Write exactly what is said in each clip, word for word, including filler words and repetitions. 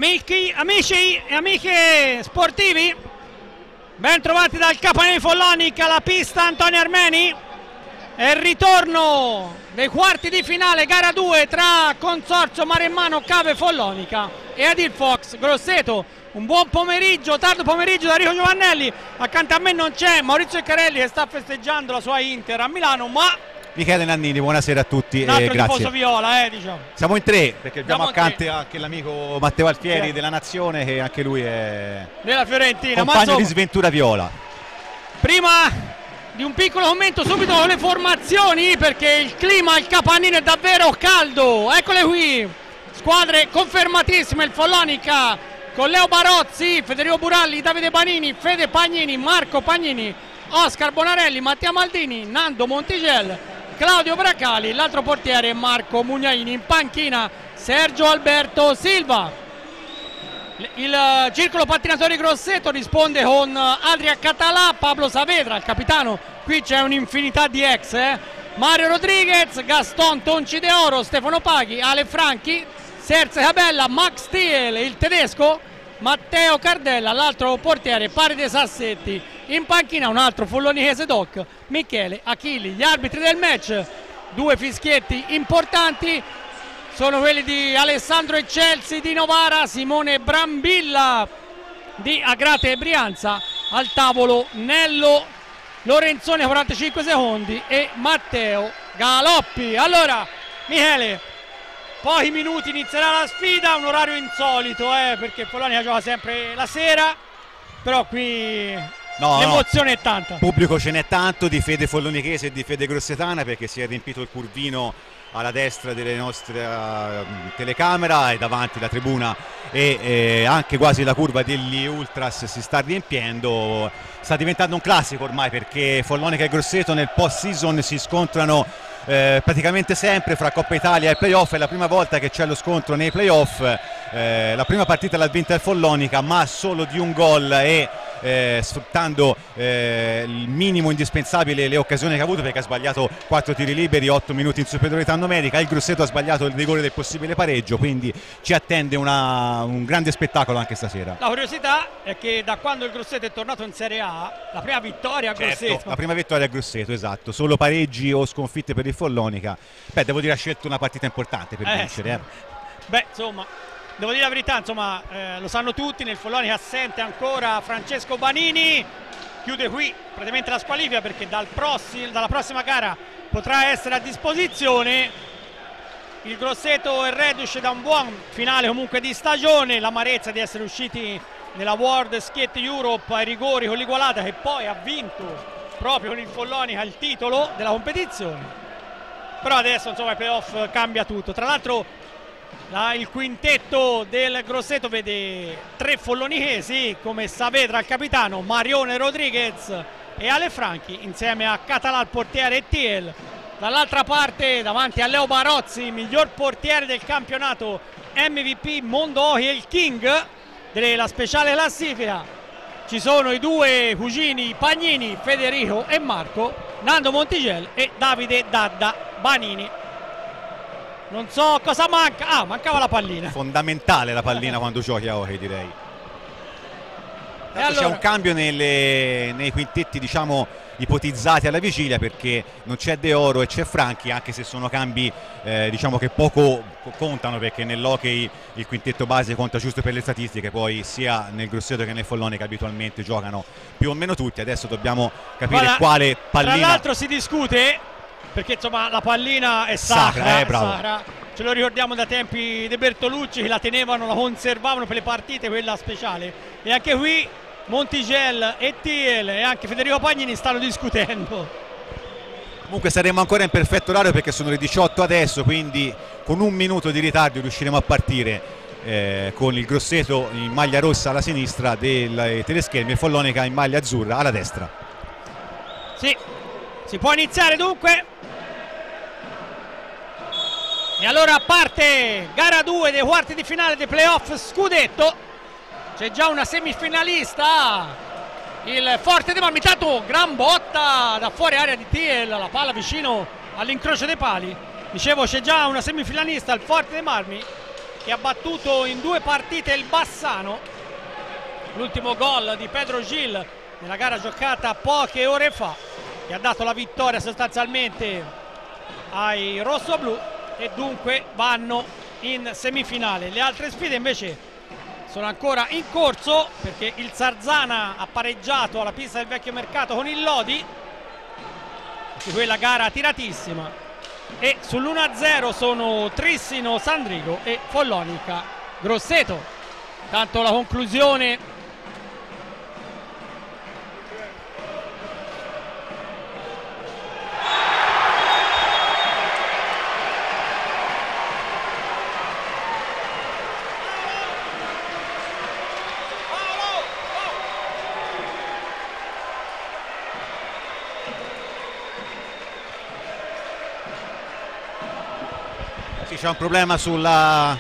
Amici, amici e amiche sportivi, ben trovati dal Capanini Follonica, la pista Antonio Armeni. È il ritorno dei quarti di finale, gara due tra Consorzio Maremmano Cave Follonica e Adil Fox Grosseto. Un buon pomeriggio, tardo pomeriggio da Rico Giovannelli. Accanto a me non c'è Maurizio Carelli che sta festeggiando la sua Inter a Milano, ma Michele Nannini, buonasera a tutti. Un altro e grazie. tifoso viola, eh, diciamo. Siamo in tre perché abbiamo Siamo accanto anche l'amico Matteo Alfieri sì. della Nazione, che anche lui è della Fiorentina, compagno ma insomma, di sventura viola. Prima di un piccolo commento subito con le formazioni, perché il clima al Capannino è davvero caldo. Eccole qui, squadre confermatissime, il Follonica con Leo Barozzi, Federico Buralli, Davide Banini, Fede Pagnini, Marco Pagnini, Oscar Bonarelli, Mattia Maldini, Nando Montigel, Claudio Bracali, l'altro portiere è Marco Mugnaini, in panchina Sergio Alberto Silva. Il circolo pattinatori Grosseto risponde con Adria Català, Pablo Saavedra, il capitano. Qui c'è un'infinità di ex, eh? Mario Rodriguez, Gaston Tonci De Oro, Stefano Paghi, Ale Franchi, Serse Cabella, Max Thiel, il tedesco, Matteo Cardella, l'altro portiere Paride Sassetti. In panchina un altro follonichese doc, Michele Achilli. Gli arbitri del match, due fischietti importanti, sono quelli di Alessandro Eccelsi di Novara, Simone Brambilla di Agrate e Brianza. Al tavolo Nello Lorenzoni, quarantacinque secondi, e Matteo Galoppi. Allora, Michele, pochi minuti inizierà la sfida, un orario insolito, eh, perché Follonica gioca sempre la sera, però qui no, l'emozione no. è tanta. Pubblico ce n'è tanto di fede follonichese e di fede grossetana, perché si è riempito il curvino alla destra delle nostre uh, telecamera e davanti la tribuna, e eh, anche quasi la curva degli Ultras si sta riempiendo. Sta diventando un classico ormai, perché Follonica e Grosseto nel post season si scontrano eh, praticamente sempre fra Coppa Italia e playoff. È la prima volta che c'è lo scontro nei playoff. Eh, la prima partita l'ha vinta il Follonica, ma solo di un gol, e eh, sfruttando eh, il minimo indispensabile le occasioni che ha avuto, perché ha sbagliato quattro tiri liberi, otto minuti in superiorità numerica. Il Grosseto ha sbagliato il rigore del possibile pareggio, quindi ci attende una, un grande spettacolo anche stasera. La curiosità è che da quando il Grosseto è tornato in Serie A, la prima vittoria a certo, Grosseto. La prima vittoria a Grosseto, esatto, solo pareggi o sconfitte per il Follonica. Beh, devo dire, ha scelto una partita importante per eh, vincere. Eh. Beh, insomma, devo dire la verità, insomma, eh, lo sanno tutti, nel Follonica assente ancora Francesco Banini. Chiude qui praticamente la squalifica, perché dal prossi, dalla prossima gara potrà essere a disposizione. Il Grosseto è reduce da un buon finale comunque di stagione, l'amarezza di essere usciti nella World Skate Europe ai rigori con l'Igualata, che poi ha vinto proprio con il Follonica il titolo della competizione. Però adesso insomma i playoff cambia tutto. Tra l'altro La, il quintetto del Grosseto vede tre follonichesi come Saavedra il capitano, Marione Rodriguez e Ale Franchi, insieme a Català il portiere e Thiel. Dall'altra parte, davanti a Leo Barozzi, miglior portiere del campionato, M V P Mondo Hockey e il King della speciale classifica, ci sono i due cugini Pagnini, Federico e Marco, Nando Montigel e Davide Dadda Banini. Non so cosa manca. Ah, mancava la pallina. Fondamentale la pallina quando giochi a hockey, direi. Allora, c'è un cambio nelle, nei quintetti, diciamo, ipotizzati alla vigilia, perché non c'è De Oro e c'è Franchi, anche se sono cambi eh, diciamo che poco contano, perché nell'hockey il quintetto base conta giusto per le statistiche, poi sia nel Grosseto che nel Follonica abitualmente giocano più o meno tutti. Adesso dobbiamo capire Guarda, quale pallina. Tra l'altro si discute, perché insomma la pallina è sacra, sacra, eh, è bravo. sacra. Ce lo ricordiamo da tempi di Bertolucci, che la tenevano, la conservavano per le partite, quella speciale. E anche qui Montigel e Thiel e anche Federico Pagnini stanno discutendo. Comunque saremo ancora in perfetto orario, perché sono le diciotto adesso, quindi con un minuto di ritardo riusciremo a partire eh, con il Grosseto in maglia rossa alla sinistra dei teleschermi e Follonica in maglia azzurra alla destra. Sì, si può iniziare dunque. E allora parte gara due dei quarti di finale dei playoff scudetto. C'è già una semifinalista, il Forte dei Marmi. Intanto gran botta da fuori area di Thiel, la palla vicino all'incrocio dei pali. Dicevo, c'è già una semifinalista, il Forte dei Marmi, che ha battuto in due partite il Bassano. L'ultimo gol di Pedro Gil nella gara giocata poche ore fa, che ha dato la vittoria sostanzialmente ai rossoblù, e dunque vanno in semifinale. Le altre sfide invece sono ancora in corso, perché il Sarzana ha pareggiato alla pista del Vecchio Mercato con il Lodi, di quella gara tiratissima, e sull'uno a zero sono Trissino Sandrigo e Follonica Grosseto. Tanto la conclusione c'è un problema sulla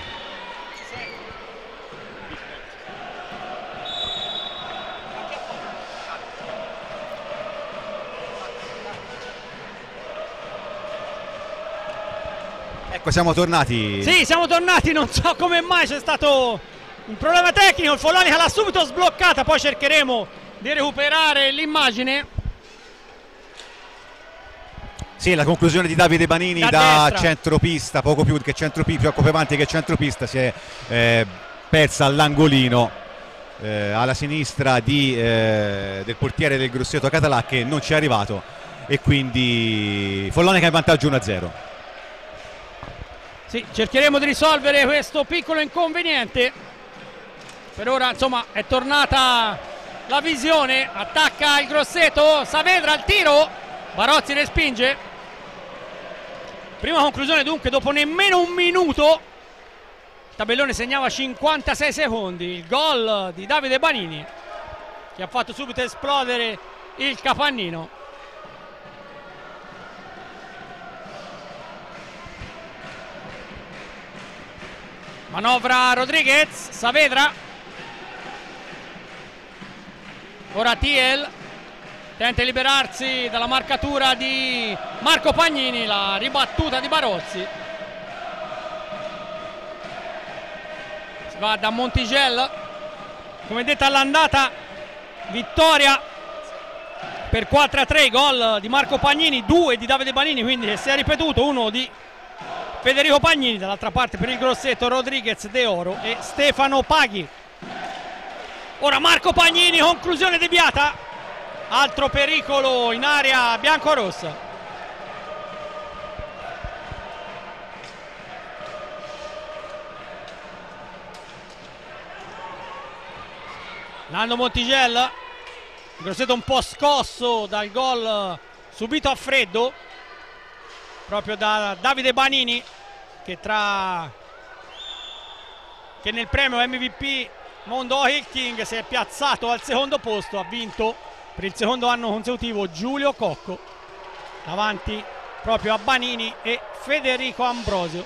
ecco, siamo tornati. Sì, siamo tornati, non so come mai c'è stato un problema tecnico, il Follonica l'ha subito sbloccata, poi cercheremo di recuperare l'immagine. Sì, la conclusione di Davide Banini da, da centropista, poco più che centropista, poco più avanti che centropista, si è eh, persa all'angolino eh, alla sinistra di, eh, del portiere del Grosseto Català, che non ci è arrivato, e quindi Follonica in vantaggio uno a zero. Sì, cercheremo di risolvere questo piccolo inconveniente. Per ora, insomma, è tornata la visione, attacca il Grosseto, Saavedra al tiro, Barozzi respinge. Prima conclusione dunque dopo nemmeno un minuto. Il tabellone segnava cinquantasei secondi. Il gol di Davide Banini, che ha fatto subito esplodere il capannino. Manovra Rodriguez, Saavedra. Ora Thiel tenta di liberarsi dalla marcatura di Marco Pagnini, la ribattuta di Barozzi. Si va da Montigel, come detto all'andata, vittoria per quattro a tre, gol di Marco Pagnini, due di Davide Banini, quindi si è ripetuto, uno di Federico Pagnini, dall'altra parte per il Grosseto Rodriguez, De Oro e Stefano Paghi. Ora Marco Pagnini, conclusione deviata. Altro pericolo in area biancorossa. Nando Montigel, Grosseto un po' scosso dal gol subito a freddo proprio da Davide Banini, che tra che nel premio M V P Mondo Oil King si è piazzato al secondo posto, ha vinto per il secondo anno consecutivo Giulio Cocco, davanti proprio a Banini e Federico Ambrosio.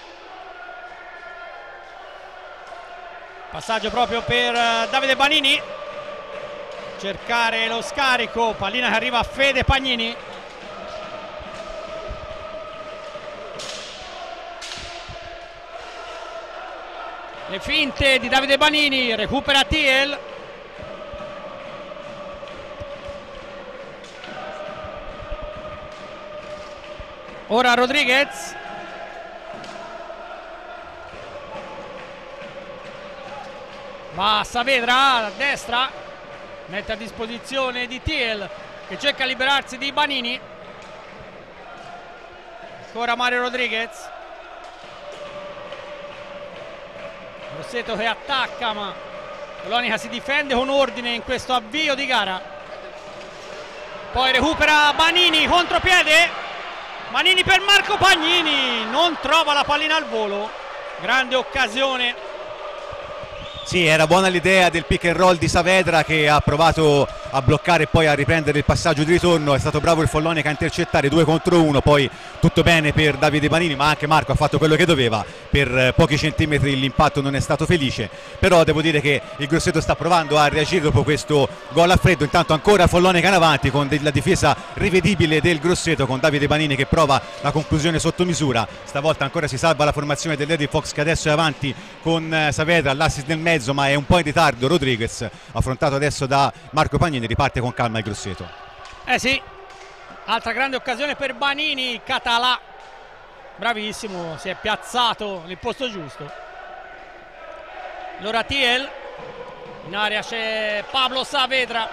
Passaggio proprio per Davide Banini, cercare lo scarico, pallina che arriva a Fede Pagnini. Le finte di Davide Banini, recupera Thiel. Ora Rodriguez. Va Saavedra a destra, mette a disposizione di Thiel, che cerca di liberarsi di Banini. Ancora Mario Rodriguez. Grosseto che attacca, ma Follonica si difende con ordine in questo avvio di gara. Poi recupera Banini, contropiede. Banini per Marco Pagnini, non trova la pallina al volo. Grande occasione. Sì, era buona l'idea del pick and roll di Saavedra, che ha provato a bloccare e poi a riprendere il passaggio di ritorno. È stato bravo il Follonica a intercettare due contro uno, poi tutto bene per Davide Banini, ma anche Marco ha fatto quello che doveva. Per pochi centimetri l'impatto non è stato felice, però devo dire che il Grosseto sta provando a reagire dopo questo gol a freddo. Intanto ancora Follonica in avanti con la difesa rivedibile del Grosseto, con Davide Banini che prova la conclusione sotto misura. Stavolta ancora si salva la formazione del Lady Fox, che adesso è avanti con Saavedra, l'assist nel mezzo, ma è un po' in ritardo Rodriguez, affrontato adesso da Marco Pagnini. Riparte con calma il Grosseto. Eh sì, altra grande occasione per Banini. Català bravissimo, si è piazzato nel posto giusto. Allora Thiel, in area c'è Pablo Saavedra,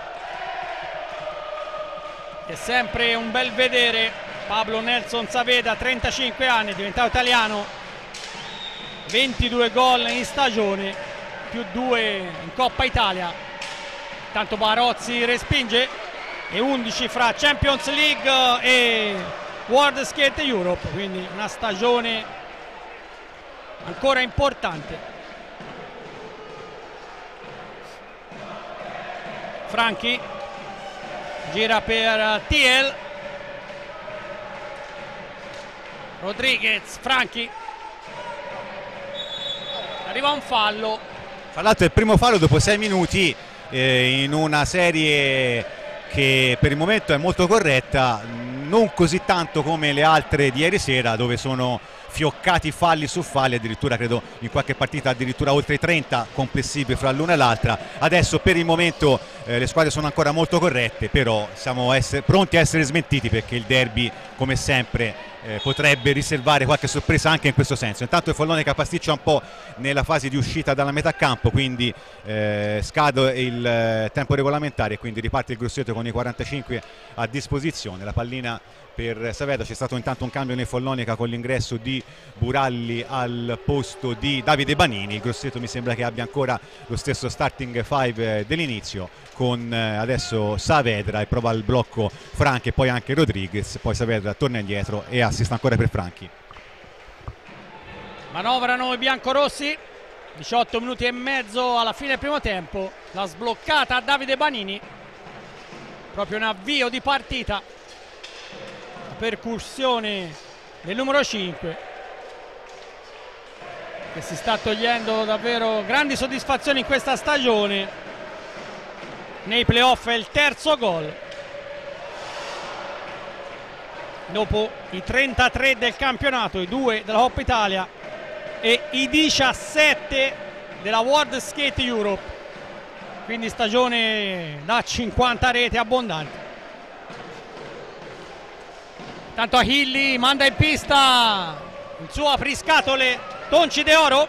è sempre un bel vedere. Pablo Nelson Saavedra, trentacinque anni, è diventato italiano, ventidue gol in stagione, più due in Coppa Italia. Tanto Barozzi respinge, e undici fra Champions League e World Skate Europe, quindi una stagione ancora importante. Franchi gira per Thiel, Rodriguez, Franchi, arriva un fallo. Fra l'altro è il primo fallo dopo sei minuti eh, in una serie che per il momento è molto corretta, non così tanto come le altre di ieri sera, dove sono fioccati falli su falli, addirittura credo in qualche partita addirittura oltre i trenta complessivi fra l'una e l'altra. Adesso per il momento eh, le squadre sono ancora molto corrette, però siamo essere, pronti a essere smentiti, perché il derby come sempre eh, potrebbe riservare qualche sorpresa anche in questo senso. Intanto il Follonica pasticcia un po' nella fase di uscita dalla metà campo, quindi eh, scade il eh, tempo regolamentare e quindi riparte il Grosseto con i quarantacinque a disposizione. La pallina per Saavedra. C'è stato intanto un cambio nel Follonica con l'ingresso di Buralli al posto di Davide Banini. Il Grosseto mi sembra che abbia ancora lo stesso starting five dell'inizio, con adesso Saavedra e prova il blocco Franchi e poi anche Rodriguez, poi Saavedra torna indietro e assist ancora per Franchi. Manovrano i biancorossi, diciotto minuti e mezzo alla fine del primo tempo. La sbloccata a Davide Banini, proprio un avvio di partita, percussione del numero cinque, che si sta togliendo davvero grandi soddisfazioni in questa stagione. Nei playoff è il terzo gol dopo i trentatré del campionato, i due della Coppa Italia e i diciassette della World Skate Europe, quindi stagione da cinquanta reti abbondanti. Tanto Achilli manda in pista il suo apriscatole Tonci de Oro,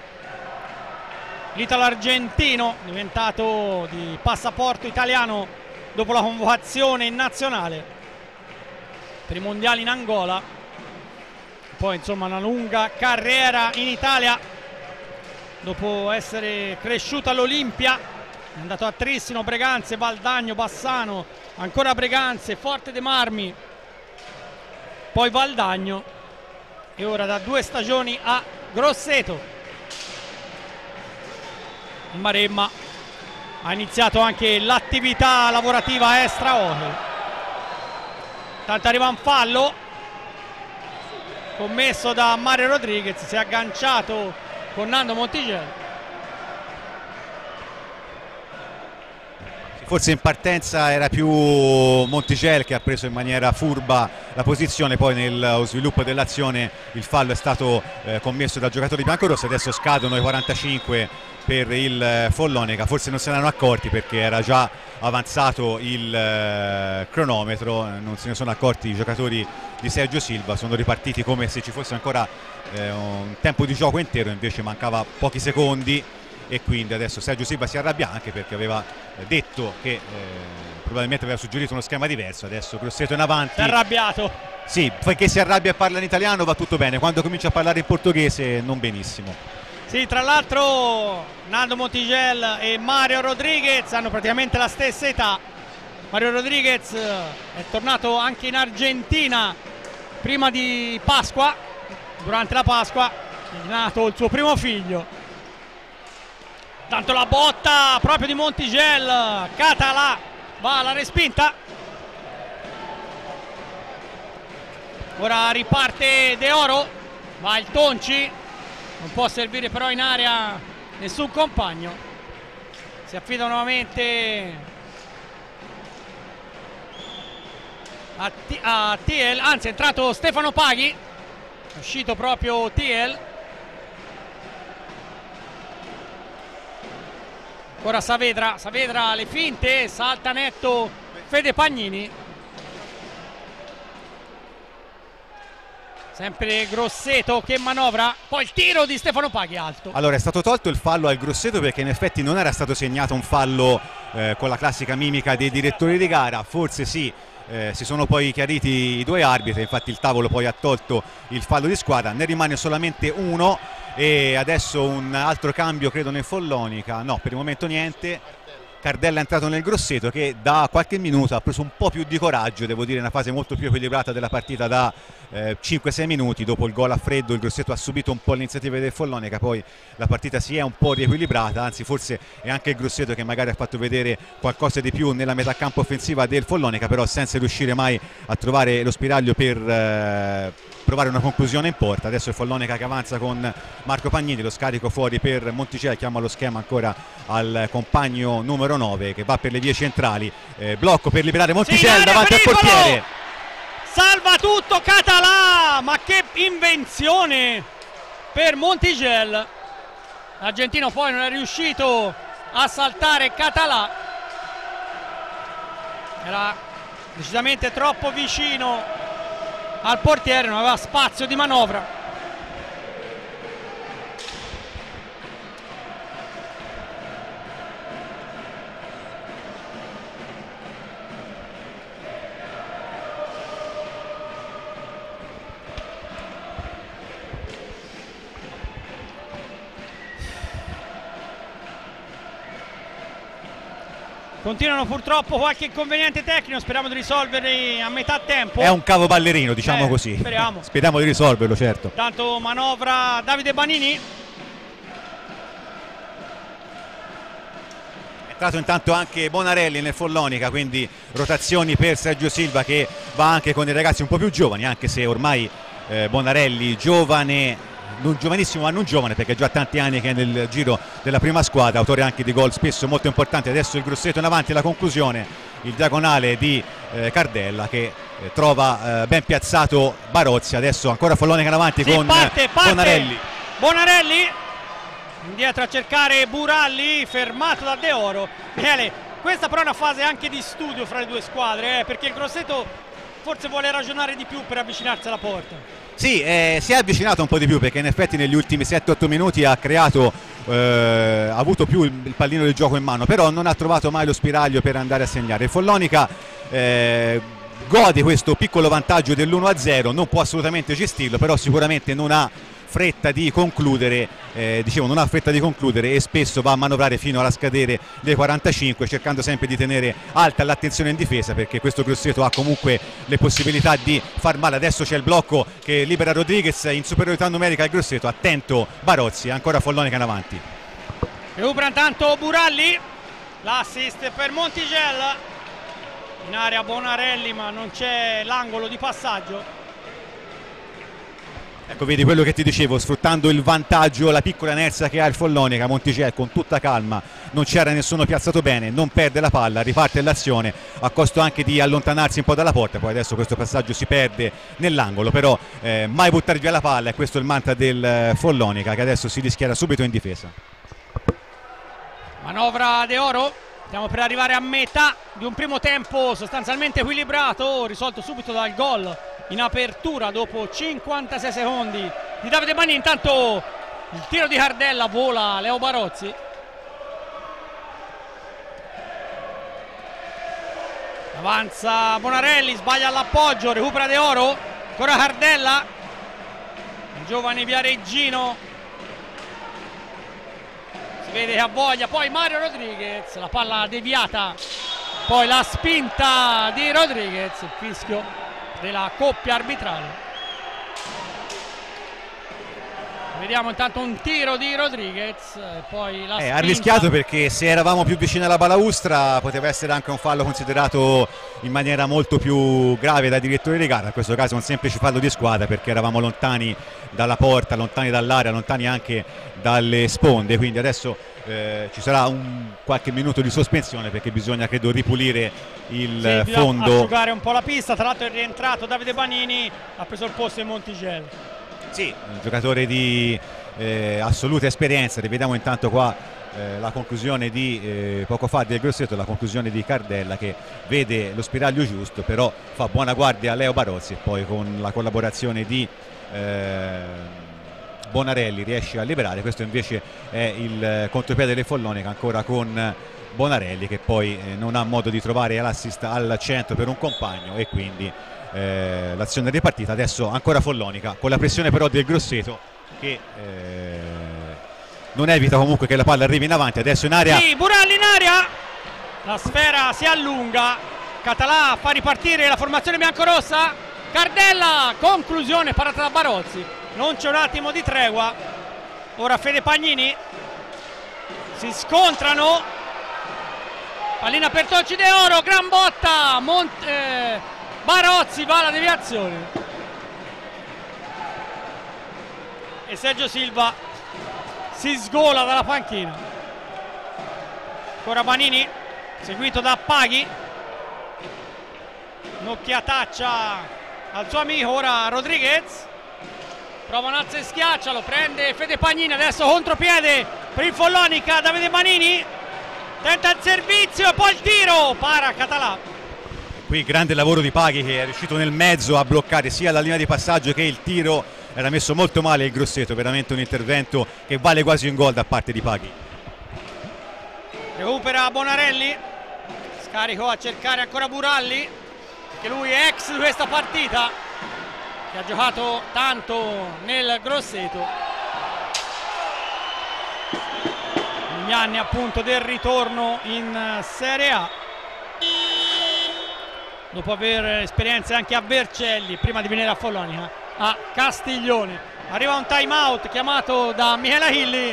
l'italo-argentino diventato di passaporto italiano dopo la convocazione in nazionale per i mondiali in Angola. Poi insomma una lunga carriera in Italia, dopo essere cresciuto all'Olimpia è andato a Trissino, Breganze, Valdagno, Bassano, ancora Breganze, Forte dei Marmi, poi Valdagno e ora da due stagioni a Grosseto. Il Maremma ha iniziato anche l'attività lavorativa extra hockey. Tanto arriva un fallo commesso da Mario Rodriguez, si è agganciato con Nando Montigello. Forse in partenza era più Monticelli che ha preso in maniera furba la posizione, poi nello sviluppo dell'azione il fallo è stato eh, commesso dal giocatore biancorosso. Adesso scadono i quarantacinque per il Follonica, forse non se ne erano accorti perché era già avanzato il eh, cronometro, non se ne sono accorti i giocatori di Sergio Silva, sono ripartiti come se ci fosse ancora eh, un tempo di gioco intero, invece mancava pochi secondi. E quindi adesso Sergio Silva si arrabbia anche perché aveva detto che eh, probabilmente aveva suggerito uno schema diverso. Adesso Grosseto in avanti. Si è arrabbiato. Sì, perché si arrabbia e parla in italiano va tutto bene, quando comincia a parlare in portoghese non benissimo. Sì, tra l'altro Nando Montigello e Mario Rodriguez hanno praticamente la stessa età. Mario Rodriguez è tornato anche in Argentina prima di Pasqua, durante la Pasqua è nato il suo primo figlio. Tanto la botta proprio di Montigello, Català va alla respinta. Ora riparte De Oro, va il Tonci, non può servire però in area nessun compagno, si affida nuovamente a, T a Thiel, anzi è entrato Stefano Paghi, è uscito proprio Thiel. Ora Saavedra, Saavedra le finte, salta netto Fede Pagnini. Sempre Grosseto che manovra, poi il tiro di Stefano Paghi alto. Allora è stato tolto il fallo al Grosseto perché in effetti non era stato segnato un fallo eh, con la classica mimica dei direttori di gara, forse sì. Eh, si sono poi chiariti i due arbitri, infatti il tavolo poi ha tolto il fallo di squadra, ne rimane solamente uno e adesso un altro cambio credo nel Follonica, no per il momento niente. Cardella è entrato nel Grosseto che da qualche minuto ha preso un po' più di coraggio, devo dire una fase molto più equilibrata della partita da eh, cinque sei minuti. Dopo il gol a freddo il Grosseto ha subito un po' l'iniziativa del Follonica, poi la partita si è un po' riequilibrata, anzi forse è anche il Grosseto che magari ha fatto vedere qualcosa di più nella metà campo offensiva del Follonica, però senza riuscire mai a trovare lo spiraglio per eh, provare una conclusione in porta. Adesso il Follonica che avanza con Marco Pagnini, lo scarico fuori per Monticelli, chiama lo schema ancora al compagno numero nove che va per le vie centrali, eh, blocco per liberare Monticelli, sì, davanti al portiere, salva tutto Català, ma che invenzione per Monticelli. L'argentino poi non è riuscito a saltare Català, era decisamente troppo vicino al portiere, non aveva spazio di manovra. Continuano purtroppo qualche inconveniente tecnico, speriamo di risolverli a metà tempo. È un cavo ballerino, diciamo eh, così. Speriamo. Speriamo di risolverlo, certo. Tanto manovra Davide Banini. È entrato intanto anche Bonarelli nel Follonica, quindi rotazioni per Sergio Silva che va anche con i ragazzi un po' più giovani, anche se ormai eh, Bonarelli giovane, non giovanissimo ma non giovane perché già tanti anni che è nel giro della prima squadra, autore anche di gol spesso molto importanti. Adesso il Grosseto in avanti, la conclusione, il diagonale di eh, Cardella che eh, trova eh, ben piazzato Barozzi. Adesso ancora Follonica in avanti sì, con parte, parte. Bonarelli. Bonarelli indietro a cercare Buralli, fermato da De Oro. Michele, questa però è una fase anche di studio fra le due squadre, eh, perché il Grosseto forse vuole ragionare di più per avvicinarsi alla porta. Sì, eh, si è avvicinato un po' di più perché in effetti negli ultimi sette otto minuti ha creato, eh, ha avuto più il, il pallino del gioco in mano, però non ha trovato mai lo spiraglio per andare a segnare. Il Follonica eh, gode questo piccolo vantaggio dell'uno a zero, non può assolutamente gestirlo, però sicuramente non ha fretta di concludere, eh, dicevo non ha fretta di concludere e spesso va a manovrare fino alla scadere dei quarantacinque, cercando sempre di tenere alta l'attenzione in difesa, perché questo Grosseto ha comunque le possibilità di far male. Adesso c'è il blocco che libera Rodriguez in superiorità numerica al Grosseto, attento Barozzi, ancora Follonica in avanti. Recupera intanto Buralli, l'assist per Monticelli, in area Bonarelli ma non c'è l'angolo di passaggio. Ecco, vedi quello che ti dicevo, sfruttando il vantaggio, la piccola inerzia che ha il Follonica, Monticelli con tutta calma, non c'era nessuno piazzato bene, non perde la palla, riparte l'azione a costo anche di allontanarsi un po' dalla porta. Poi adesso questo passaggio si perde nell'angolo, però eh, mai buttare via la palla, e questo è il mantra del Follonica che adesso si rischiera subito in difesa. Manovra De Oro, stiamo per arrivare a metà di un primo tempo sostanzialmente equilibrato, risolto subito dal gol in apertura dopo cinquantasei secondi di Davide Banini. Intanto il tiro di Cardella, vola Leo Barozzi. Avanza Bonarelli, sbaglia l'appoggio, recupera De Oro, ancora Cardella, il giovane viareggino si vede che ha voglia, poi Mario Rodriguez, la palla deviata, poi la spinta di Rodriguez, il fischio della coppia arbitrale. Vediamo intanto un tiro di Rodriguez e poi la eh, spinta. Ha rischiato perché se eravamo più vicini alla balaustra poteva essere anche un fallo considerato in maniera molto più grave dai direttori di gara, in questo caso un semplice fallo di squadra perché eravamo lontani dalla porta, lontani dall'area, lontani anche dalle sponde, quindi adesso eh, ci sarà un qualche minuto di sospensione perché bisogna credo ripulire il sì, fondo, asciugare un po' la pista. Tra l'altro è rientrato Davide Banini, ha preso il posto di Monticello. sì, un giocatore di eh, assoluta esperienza. Rivediamo intanto qua eh, la conclusione di eh, poco fa del Grosseto, la conclusione di Cardella che vede lo spiraglio giusto, però fa buona guardia a Leo Barozzi e poi con la collaborazione di eh, Bonarelli riesce a liberare. Questo invece è il contropiede delle Follonica ancora con Bonarelli che poi eh, non ha modo di trovare l'assist al centro per un compagno e quindi eh, l'azione è ripartita. Adesso ancora Follonica con la pressione però del Grosseto che eh, non evita comunque che la palla arrivi in avanti. Adesso in area, sì, Buralli in area, la sfera si allunga, Català fa ripartire la formazione biancorossa, Cardella, conclusione parata da Barozzi. Non c'è un attimo di tregua. Ora Fede Pagnini, si scontrano, pallina per Tocci De Oro, gran botta, Mont eh, Barozzi va alla deviazione e Sergio Silva si sgola dalla panchina. Ancora Banini seguito da Paghi, un'occhiataccia al suo amico. Ora Rodriguez prova un alzo e schiaccia, lo prende Fede Pagnini, adesso contropiede per il Follonica, Davide Banini tenta il servizio e poi il tiro, para Català. qui grande lavoro di Paghi che è riuscito nel mezzo a bloccare sia la linea di passaggio che il tiro. Era messo molto male il Grosseto, veramente un intervento che vale quasi un gol da parte di Paghi. Recupera Bonarelli, scarico a cercare ancora Buralli che lui è ex di questa partita, che ha giocato tanto nel Grosseto negli anni appunto del ritorno in Serie A, dopo aver esperienze anche a Vercelli prima di venire a Follonica, a Castiglione. Arriva un time out chiamato da Michela Hilli,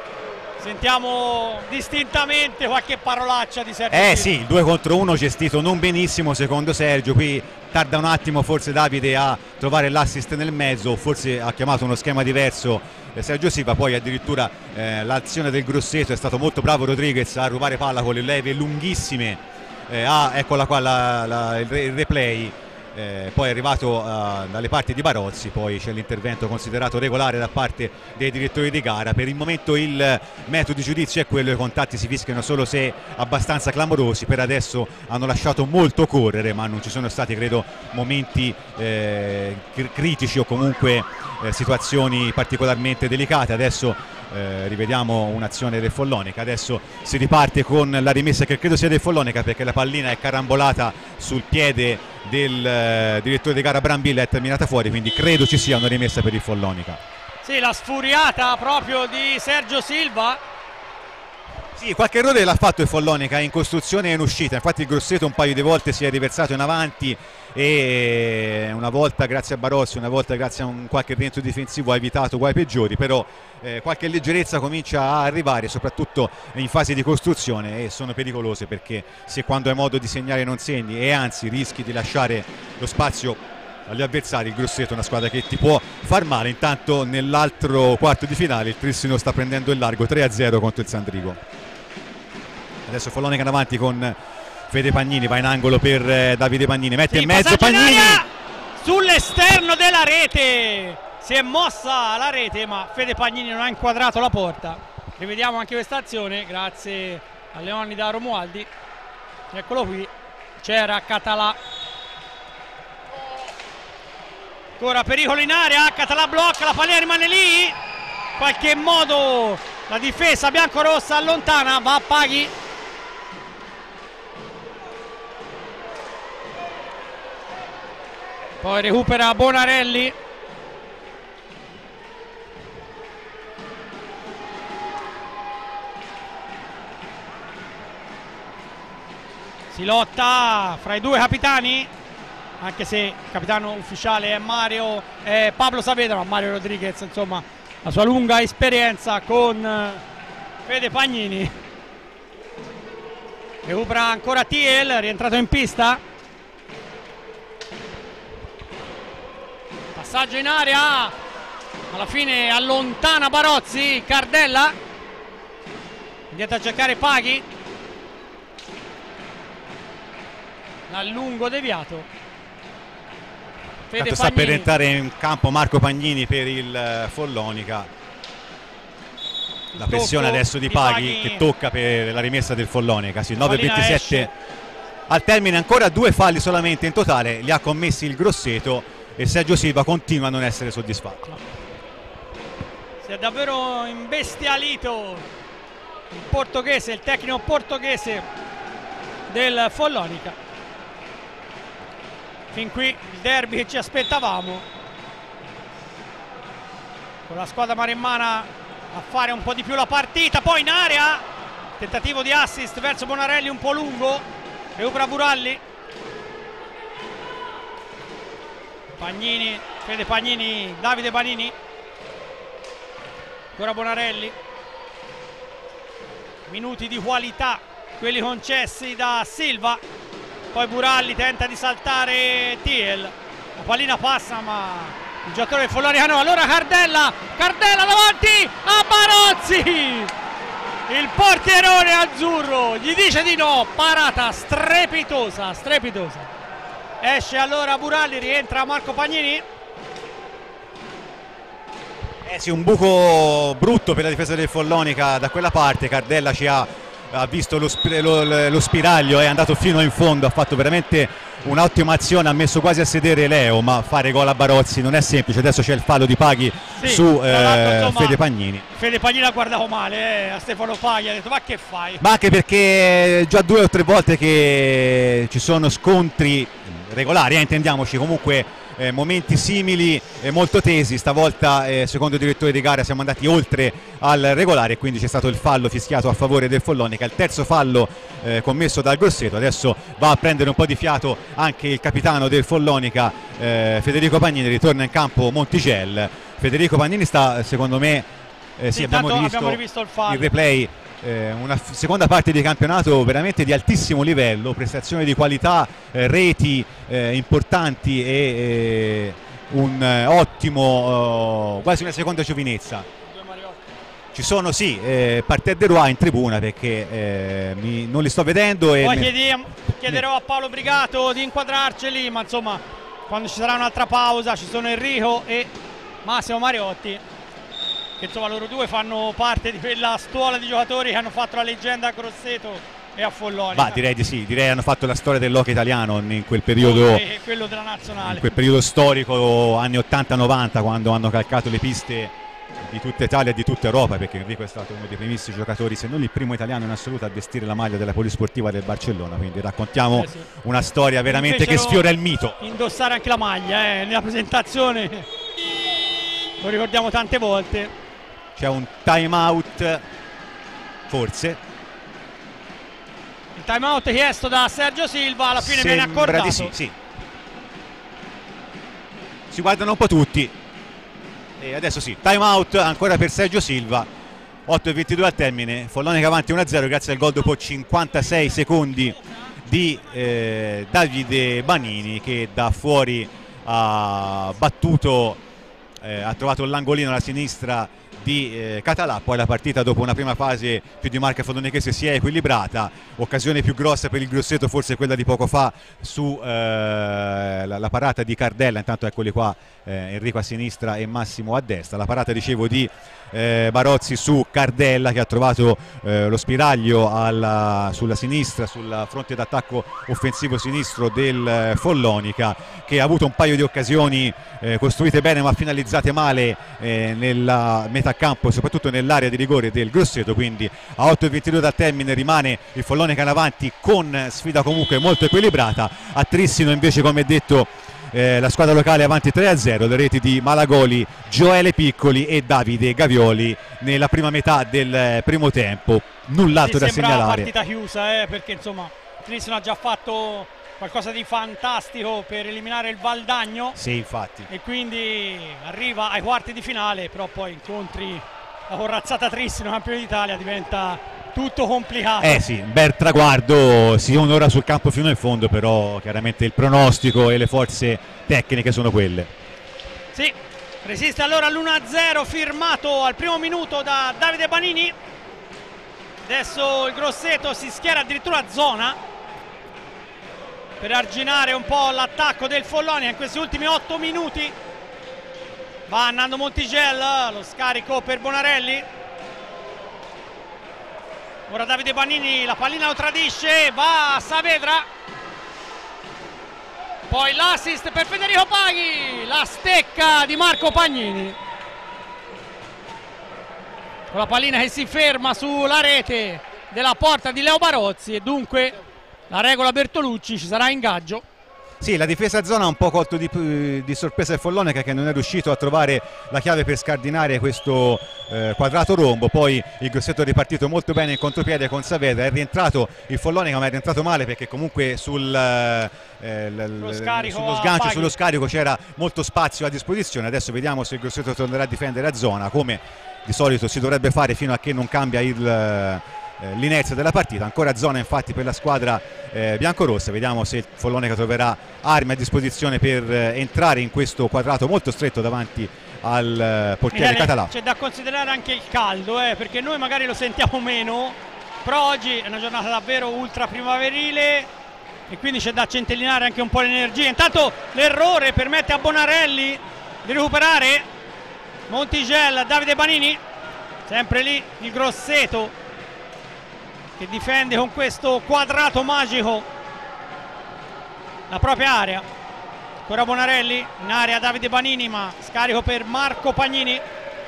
sentiamo distintamente qualche parolaccia di Sergio. Eh sì, il due contro uno gestito non benissimo secondo Sergio, qui tarda un attimo forse Davide a trovare l'assist nel mezzo, forse ha chiamato uno schema diverso eh, Sergio Silva, poi addirittura eh, l'azione del Grosseto è stato molto bravo Rodriguez a rubare palla con le leve lunghissime, eh, ah, eccola qua la, la, il, il replay. Eh, poi è arrivato uh, dalle parti di Barozzi, poi c'è l'intervento considerato regolare da parte dei direttori di gara. Per il momento il metodo di giudizio è quello, i contatti si fischiano solo se abbastanza clamorosi, per adesso hanno lasciato molto correre ma non ci sono stati credo momenti eh, critici o comunque eh, situazioni particolarmente delicate. Adesso Eh, rivediamo un'azione del Follonica, adesso si riparte con la rimessa che credo sia del Follonica perché la pallina è carambolata sul piede del eh, direttore di gara Brambilla, è terminata fuori, quindi credo ci sia una rimessa per il Follonica. Sì, la sfuriata proprio di Sergio Silva. Sì, qualche errore l'ha fatto il Follonica in costruzione e in uscita, infatti il Grosseto un paio di volte si è riversato in avanti e una volta grazie a Barozzi, una volta grazie a un qualche rientro difensivo ha evitato guai peggiori, però eh, qualche leggerezza comincia a arrivare soprattutto in fase di costruzione e sono pericolose perché se quando hai modo di segnare non segni e anzi rischi di lasciare lo spazio agli avversari, il Grosseto è una squadra che ti può far male. Intanto nell'altro quarto di finale il Trissino sta prendendo il largo tre a zero contro il Sandrigo. Adesso Follonica in avanti con Fede Pagnini, va in angolo per eh, Davide Pagnini, mette sì, in mezzo Pagnini in sull'esterno della rete, si è mossa la rete ma Fede Pagnini non ha inquadrato la porta. Rivediamo anche questa azione grazie a Leonida Romualdi, eccolo qui, c'era Català, ancora pericolo in area, Català blocca, la pallina rimane lì, in qualche modo la difesa biancorossa allontana, va a Paghi. Poi recupera Bonarelli, si lotta fra i due capitani, anche se il capitano ufficiale è Mario è Pablo Saavedra, ma Mario Rodriguez insomma la sua lunga esperienza con Fede Pagnini. Recupera ancora Thiel, rientrato in pista. Passaggio in area, alla fine allontana Barozzi. Cardella indietro a cercare Paghi, a lungo deviato. Fede sta per entrare in campo Marco Pagnini per il Follonica. La pressione adesso di Paghi, Paghi che tocca per la rimessa del Follonica. Sì, nove ventisette al termine, ancora due falli solamente in totale, li ha commessi il Grosseto e Sergio Silva continua a non essere soddisfatto. Si è davvero imbestialito il portoghese, il tecnico portoghese del Follonica. Fin qui il derby che ci aspettavamo, con la squadra maremmana a fare un po' di più la partita. Poi in area, tentativo di assist verso Bonarelli un po' lungo, recupera Buralli. Pagnini, Fede Pagnini, Davide Panini, ancora Bonarelli. Minuti di qualità quelli concessi da Silva. Poi Buralli tenta di saltare Thiel, la pallina passa ma il giocatore del Follonica no. Allora Cardella, Cardella davanti a Barozzi, il portierone azzurro gli dice di no, parata strepitosa, strepitosa. Esce allora Buralli, rientra Marco Pagnini. Eh sì, un buco brutto per la difesa del Follonica da quella parte. Cardella ci ha, ha visto lo, lo, lo spiraglio, è andato fino in fondo, ha fatto veramente un'ottima azione, ha messo quasi a sedere Leo, ma fare gol a Barozzi non è semplice. Adesso c'è il fallo di Paghi sì, su eh, insomma, Fede Pagnini. Fede Pagnini ha guardato male eh, a Stefano Paghi, ha detto ma che fai? Ma anche perché già due o tre volte che ci sono scontri regolari, eh, intendiamoci, comunque eh, momenti simili e eh, molto tesi. Stavolta eh, secondo il direttore di gara siamo andati oltre al regolare e quindi c'è stato il fallo fischiato a favore del Follonica, il terzo fallo eh, commesso dal Grosseto. Adesso va a prendere un po' di fiato anche il capitano del Follonica, eh, Federico Pagnini. Ritorna in campo Monticel. Federico Pagnini sta, secondo me, eh, sì, abbiamo rivisto, abbiamo rivisto il, fallo. il replay. Eh, una seconda parte di campionato veramente di altissimo livello, prestazioni di qualità, eh, reti eh, importanti e eh, un eh, ottimo, eh, quasi una seconda giovinezza. Ci sono sì, eh, Parterre de Roy in tribuna perché eh, mi, non li sto vedendo. E Poi me... chiedi, chiederò a Paolo Brigato di inquadrarceli, ma insomma quando ci sarà un'altra pausa ci sono Enrico e Massimo Mariotti, che insomma loro due fanno parte di quella stuola di giocatori che hanno fatto la leggenda a Grosseto e a Follonica. Ma direi di sì, direi hanno fatto la storia dell'hockey italiano in quel periodo, e quello della nazionale, in quel periodo storico anni ottanta novanta, quando hanno calcato le piste di tutta Italia e di tutta Europa, perché Enrico è stato uno dei primissimi giocatori, se non il primo italiano in assoluto a vestire la maglia della polisportiva del Barcellona, quindi raccontiamo eh sì. una storia veramente che sfiora il mito. Indossare anche la maglia eh, nella presentazione, lo ricordiamo tante volte. C'è un time out, forse. Il time out chiesto da Sergio Silva, alla fine Sembra viene accordato. Di sì, sì. Si guardano un po' tutti. E adesso sì, time out ancora per Sergio Silva. otto e ventidue al termine, Follonica avanti uno a zero grazie al gol dopo cinquantasei secondi di eh, Davide Banini, che da fuori ha battuto, eh, ha trovato l'angolino alla sinistra di eh, Català. Poi la partita, dopo una prima fase più di marca follonichese, si è equilibrata. Occasione più grossa per il Grosseto forse quella di poco fa su eh, la, la parata di Cardella. Intanto eccoli qua, eh, Enrico a sinistra e Massimo a destra. La parata, dicevo, di eh, Barozzi su Cardella, che ha trovato eh, lo spiraglio alla, sulla sinistra, sul fronte d'attacco offensivo sinistro del eh, Follonica, che ha avuto un paio di occasioni eh, costruite bene ma finalizzate male eh, nella metà campo, soprattutto nell'area di rigore del Grosseto. Quindi a otto e ventidue dal termine rimane il Follonica in avanti, con sfida comunque molto equilibrata. A Trissino invece, come detto, eh, la squadra locale avanti tre a zero, le reti di Malagoli, Gioele Piccoli e Davide Gavioli nella prima metà del primo tempo. Null'altro sì, da segnalare. Sembra una partita chiusa, eh, perché insomma Trissino ha già fatto qualcosa di fantastico per eliminare il Valdagno. Sì, infatti. E quindi arriva ai quarti di finale, però poi incontri la corazzata triste, campione d'Italia, diventa tutto complicato. Eh sì, un bel traguardo, si onora sul campo fino in fondo, però chiaramente il pronostico e le forze tecniche sono quelle. Sì, resiste allora l'uno a zero firmato al primo minuto da Davide Banini. Adesso il Grosseto si schiera addirittura a zona per arginare un po' l'attacco del Follonia in questi ultimi otto minuti. Va Nando Montigel, lo scarico per Bonarelli. Ora Davide Banini, la pallina lo tradisce, va a Saavedra. Poi l'assist per Federico Paghi, la stecca di Marco Pagnini. Con la pallina che si ferma sulla rete della porta di Leo Barozzi e dunque la regola Bertolucci, ci sarà ingaggio. Sì, la difesa a zona ha un po' colto di, di sorpresa il Follonica, che non è riuscito a trovare la chiave per scardinare questo eh, quadrato rombo. Poi il Grosseto è ripartito molto bene in contropiede con Saavedra, è rientrato il Follonica, ma è rientrato male perché comunque sul, eh, l, scarico sullo sgancio, sullo scarico c'era molto spazio a disposizione. Adesso vediamo se il Grosseto tornerà a difendere a zona, come di solito si dovrebbe fare fino a che non cambia il... l'inizio della partita. Ancora zona infatti per la squadra eh, biancorossa. Vediamo se il Follonica troverà armi a disposizione per eh, entrare in questo quadrato molto stretto davanti al eh, portiere Català. C'è da considerare anche il caldo, eh, perché noi magari lo sentiamo meno, però oggi è una giornata davvero ultra primaverile e quindi c'è da centellinare anche un po' l'energia. Intanto l'errore permette a Bonarelli di recuperare. Montigel, Davide Banini, sempre lì il Grosseto che difende con questo quadrato magico la propria area. Ancora Bonarelli, in area Davide Banini, ma scarico per Marco Pagnini.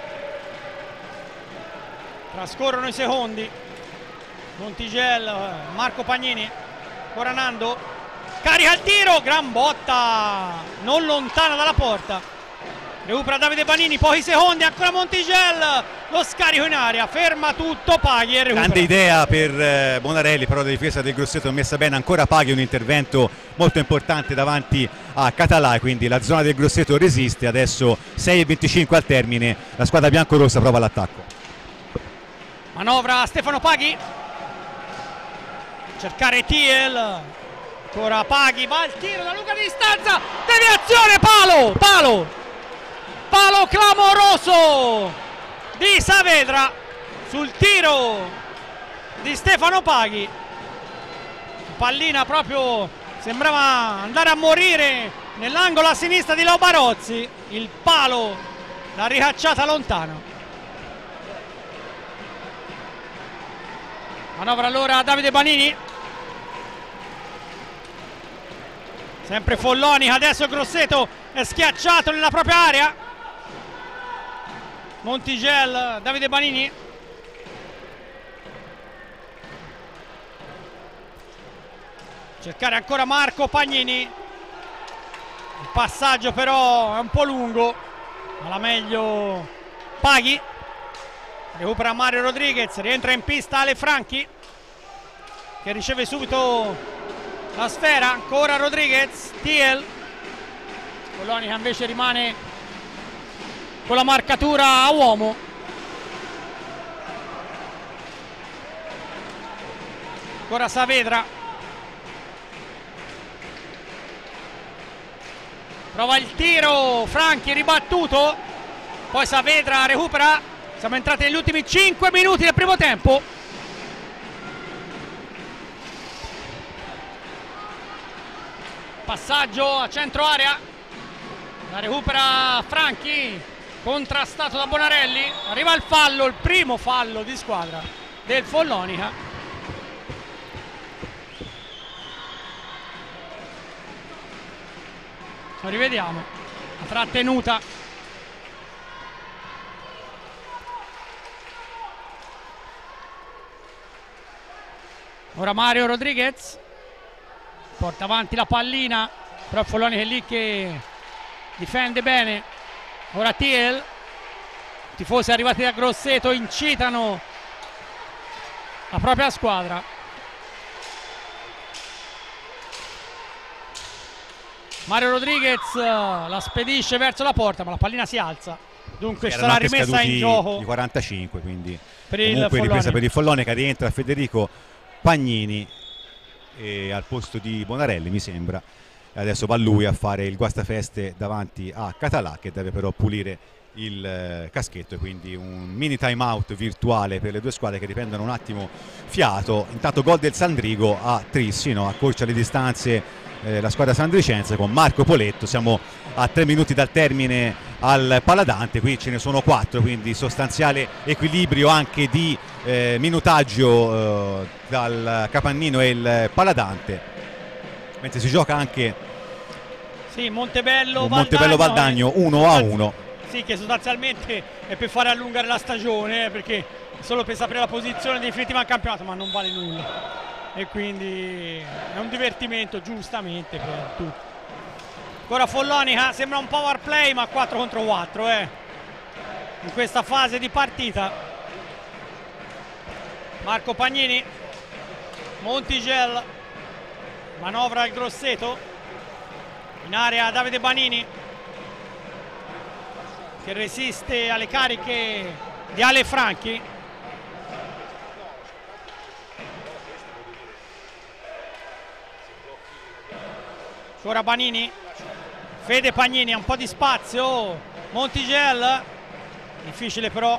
Trascorrono i secondi. Montigel, Marco Pagnini, ancora Nando, carica il tiro, gran botta, non lontana dalla porta. Recupera Davide Banini, pochi secondi, ancora Montigel, lo scarico in aria, ferma tutto, Paghi e recupera. Grande idea per eh, Bonarelli, però la difesa del Grosseto è messa bene, ancora Paghi, un intervento molto importante davanti a Català, quindi la zona del Grosseto resiste. Adesso sei e venticinque al termine, la squadra biancorossa prova l'attacco. Manovra Stefano Paghi, cercare Thiel, ancora Paghi, va il tiro da lunga distanza, deviazione, palo, palo! Palo clamoroso di Saavedra sul tiro di Stefano Paghi. Pallina proprio sembrava andare a morire nell'angolo a sinistra di Leo Barozzi. Il palo l'ha ricacciata lontano. Manovra allora Davide Banini. Sempre Follonica, adesso Grosseto è schiacciato nella propria area. Montigel, Davide Banini, cercare ancora Marco Pagnini, il passaggio però è un po' lungo, ma la meglio Paghi. Recupera Mario Rodriguez, rientra in pista Ale Franchi che riceve subito la sfera, ancora Rodriguez, Thiel. Follonica invece rimane con la marcatura a uomo. Ancora Saavedra, prova il tiro, Franchi ribattuto, poi Saavedra recupera. Siamo entrati negli ultimi cinque minuti del primo tempo. Passaggio a centro area, la recupera Franchi, contrastato da Bonarelli. Arriva il fallo, il primo fallo di squadra del Follonica. Lo rivediamo, la trattenuta. Ora Mario Rodriguez porta avanti la pallina, però Follonica è lì che difende bene. Ora Thiel, i tifosi arrivati da Grosseto incitano la propria squadra. Mario Rodriguez la spedisce verso la porta, ma la pallina si alza, dunque Erano sarà anche rimessa in gioco i quarantacinque, quindi per il comunque Follonica. ripresa per il Follonica, rientra Federico Pagnini e al posto di Bonarelli mi sembra, e adesso va lui a fare il guastafeste davanti a Català, che deve però pulire il eh, caschetto, e quindi un mini time out virtuale per le due squadre che riprendono un attimo fiato. Intanto gol del Sandrigo a Trissino, accorcia le distanze eh, la squadra sandricense con Marco Poletto. Siamo a tre minuti dal termine al Paladante, qui ce ne sono quattro, quindi sostanziale equilibrio anche di eh, minutaggio eh, dal Capannino e il Paladante, mentre si gioca anche sì, Montebello Montebello Valdagno uno a uno. Sì, che sostanzialmente è per fare allungare la stagione, eh, perché solo per sapere la posizione definitiva al campionato, ma non vale nulla, e quindi è un divertimento giustamente per tutti. Ancora Follonica, sembra un power play, ma quattro contro quattro eh. in questa fase di partita. Marco Pagnini, Montigel, manovra il Grosseto, in area Davide Banini che resiste alle cariche di Ale Franchi. Ancora Banini, Fede Pagnini, ha un po' di spazio, Montigel, difficile però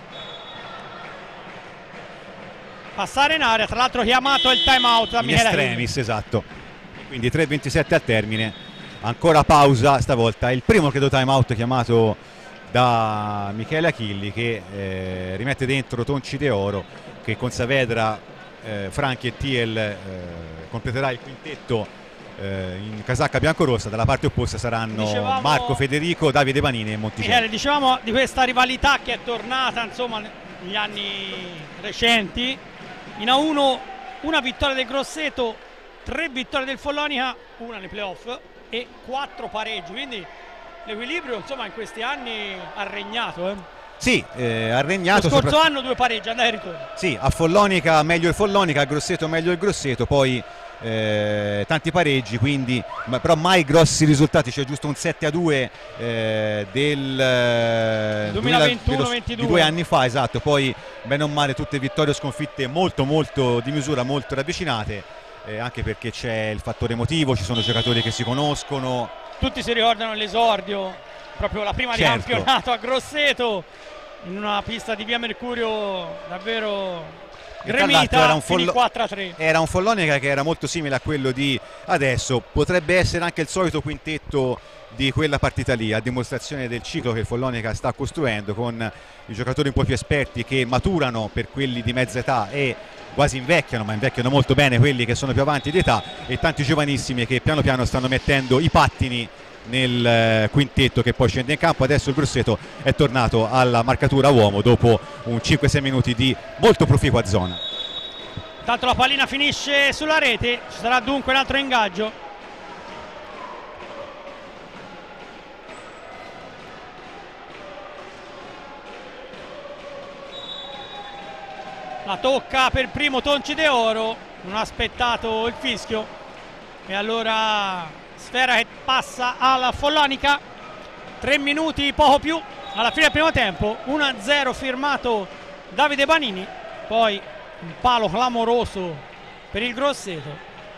passare in area, tra l'altro chiamato il time out da Michele Estremis, esatto, quindi tre ventisette al termine, ancora pausa, stavolta è il primo credo time out chiamato da Michele Achilli, che eh, rimette dentro Tonci De Oro, che con Saavedra, eh, Franchi e Thiel eh, completerà il quintetto eh, in casacca biancorossa. Dalla parte opposta saranno dicevamo, Marco Federico, Davide Banini e Monticelli. Michele, dicevamo di questa rivalità che è tornata insomma negli anni recenti. In A uno una vittoria del Grosseto, tre vittorie del Follonica, una nei playoff e quattro pareggi, quindi l'equilibrio insomma in questi anni ha regnato. Eh. Sì, eh, ha regnato. Lo scorso sopra... anno due pareggi, andata e ritorno. Sì, a Follonica meglio il Follonica, a Grosseto meglio il Grosseto, poi eh, tanti pareggi, quindi, ma, però mai grossi risultati, c'è giusto un sette a due eh, del eh, duemilaventuno ventidue di due anni fa, esatto, poi bene o male tutte vittorie o sconfitte molto molto di misura, molto ravvicinate, eh, anche perché c'è il fattore emotivo, ci sono giocatori che si conoscono. Tutti si ricordano l'esordio, proprio la prima certo. di campionato a Grosseto, in una pista di via Mercurio davvero gremita, era un, follo- quattro a tre. Era un Follonica che era molto simile a quello di adesso, potrebbe essere anche il solito quintetto di quella partita lì, a dimostrazione del ciclo che il Follonica sta costruendo, con i giocatori un po' più esperti che maturano per quelli di mezza età e quasi invecchiano, ma invecchiano molto bene quelli che sono più avanti di età, e tanti giovanissimi che piano piano stanno mettendo i pattini nel eh, quintetto che poi scende in campo. Adesso il Grosseto è tornato alla marcatura uomo dopo un cinque sei minuti di molto proficua zona. Tanto la pallina finisce sulla rete, ci sarà dunque un altro ingaggio. La tocca per primo Tonci De Oro, non ha aspettato il fischio, e allora sfera che passa alla Follonica. Tre minuti, poco più, alla fine del primo tempo, uno a zero firmato Davide Banini, poi un palo clamoroso per il Grosseto.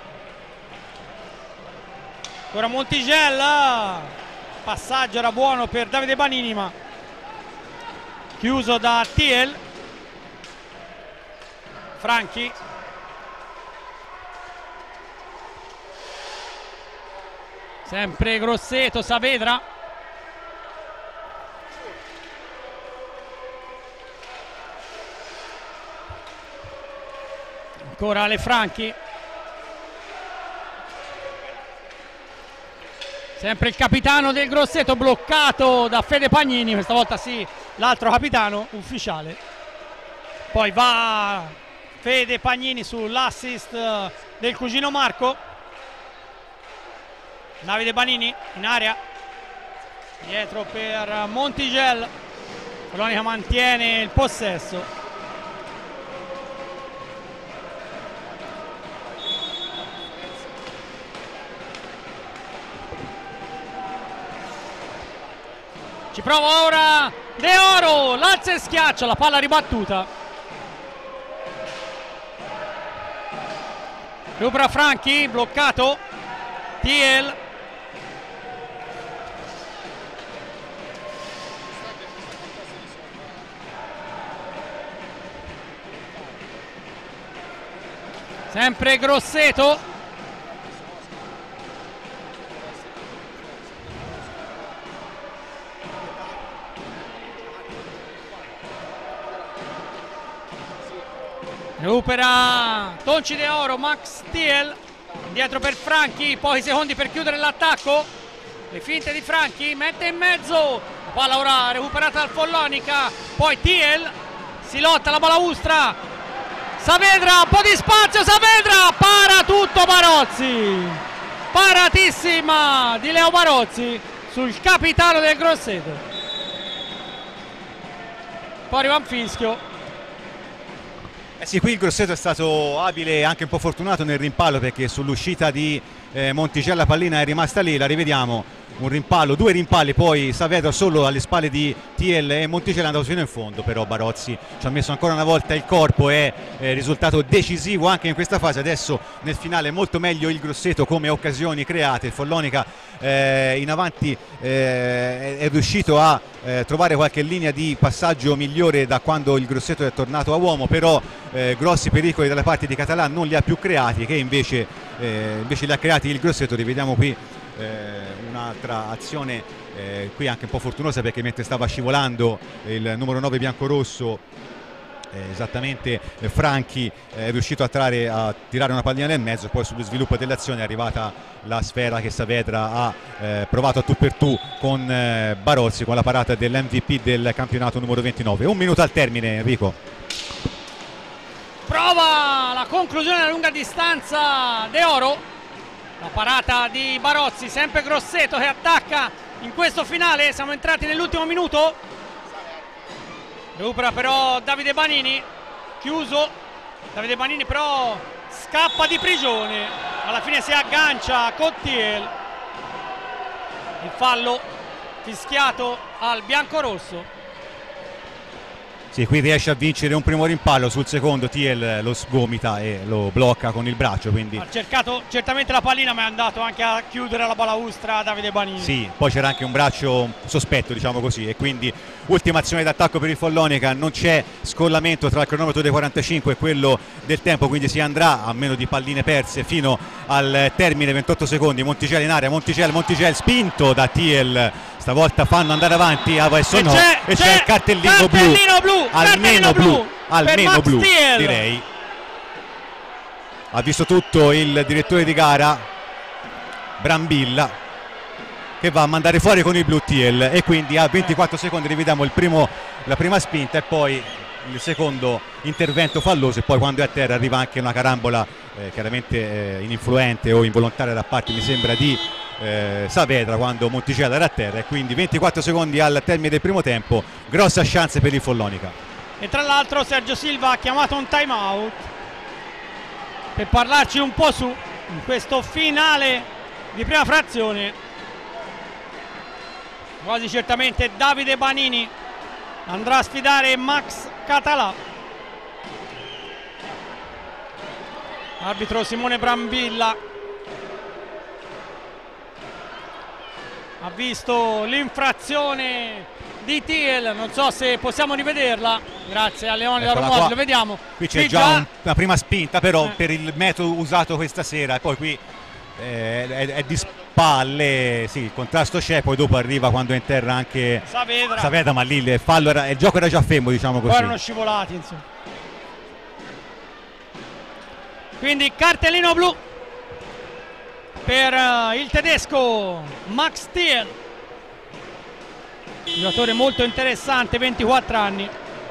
Ora Montigel, passaggio era buono per Davide Banini ma chiuso da Thiel. Franchi, sempre Grosseto, Saavedra, ancora Ale Franchi, sempre il capitano del Grosseto bloccato da Fede Pagnini, questa volta sì, l'altro capitano ufficiale. Poi va Fede Pagnini sull'assist del cugino Marco. Davide Banini in area, dietro per Montigel. Follonica mantiene il possesso. Ci prova ora De Oro, l'alza e schiaccia, la palla ribattuta. Recupera Franchi, bloccato. Thiel. Sempre Grosseto. Recupera Tonci De Oro, Max Thiel. Dietro per Franchi, pochi secondi per chiudere l'attacco. Le finte di Franchi, mette in mezzo. La palla ora recuperata dal Follonica. Poi Thiel. Si lotta la balaustra. Saavedra, un po' di spazio, Saavedra, para tutto Barozzi, paratissima di Leo Barozzi sul capitano del Grosseto. Poi arriva un fischio. Eh sì, qui il Grosseto è stato abile e anche un po' fortunato nel rimpallo, perché sull'uscita di eh, Monticelli la pallina è rimasta lì, la rivediamo. Un rimpallo, due rimpalli, poi Saavedra solo alle spalle di Thiel e Monticelli è andato fino in fondo, però Barozzi ci ha messo ancora una volta il corpo, è eh, risultato decisivo anche in questa fase. Adesso nel finale molto meglio il Grosseto come occasioni create. Il Follonica eh, in avanti eh, è riuscito a eh, trovare qualche linea di passaggio migliore da quando il Grosseto è tornato a uomo, però eh, grossi pericoli dalla parte di Català non li ha più creati, che invece, eh, invece li ha creati il Grosseto. Rivediamo qui Eh, un'altra azione eh, qui anche un po' fortunosa, perché mentre stava scivolando il numero nove biancorosso eh, esattamente eh, Franchi eh, è riuscito a, trarre, a tirare una pallina nel mezzo. Poi sullo sviluppo dell'azione è arrivata la sfera che Saavedra ha eh, provato a tu per tu con eh, Barozzi, con la parata dell'M V P del campionato numero ventinove. Un minuto al termine, Enrico. Prova la conclusione della lunga distanza De Oro. La parata di Barozzi, sempre Grosseto che attacca in questo finale. Siamo entrati nell'ultimo minuto. Recupera però Davide Banini, chiuso. Davide Banini però scappa di prigione, alla fine si aggancia con Thiel. Il fallo fischiato al biancorosso. Sì, qui riesce a vincere un primo rimpallo, sul secondo Thiel lo sgomita e lo blocca con il braccio, quindi ha cercato certamente la pallina, ma è andato anche a chiudere la balaustra Davide Banini. Sì, poi c'era anche un braccio sospetto, diciamo così, e quindi ultima azione d'attacco per il Follonica. Non c'è scollamento tra il cronometro dei quarantacinque e quello del tempo, quindi si andrà, a meno di palline perse, fino al termine. Ventotto secondi, Monticelli in area, Monticelli, Monticelli spinto da Thiel. Stavolta fanno andare avanti, adesso no, e c'è il cartellino, cartellino blu, blu, almeno blu, blu, almeno blu, Thiel. direi. Ha visto tutto il direttore di gara Brambilla, che va a mandare fuori con il blu Thiel, e quindi a ventiquattro secondi rivediamo il primo, la prima spinta e poi il secondo intervento falloso, e poi quando è a terra arriva anche una carambola eh, chiaramente eh, ininfluente o involontaria da parte, mi sembra, di Eh, Saavedra quando Monticelli era a terra. E quindi ventiquattro secondi al termine del primo tempo, grossa chance per il Follonica. E tra l'altro Sergio Silva ha chiamato un time out per parlarci un po' su in questo finale di prima frazione. Quasi certamente Davide Banini andrà a sfidare Max Català. Arbitro Simone Brambilla ha visto l'infrazione di Thiel, non so se possiamo rivederla, grazie a Leone da Romoli, lo vediamo. Qui c'è già, già un, una prima spinta, però eh. per il metodo usato questa sera, e poi qui eh, è, è di spalle, sì, il contrasto c'è, poi dopo arriva quando è in terra anche Saavedra, Saavedra, ma lì il fallo era, il gioco era già fermo, diciamo così. Poi erano scivolati, insomma. Quindi cartellino blu per uh, il tedesco Max Thiel, giocatore molto interessante, ventiquattro anni,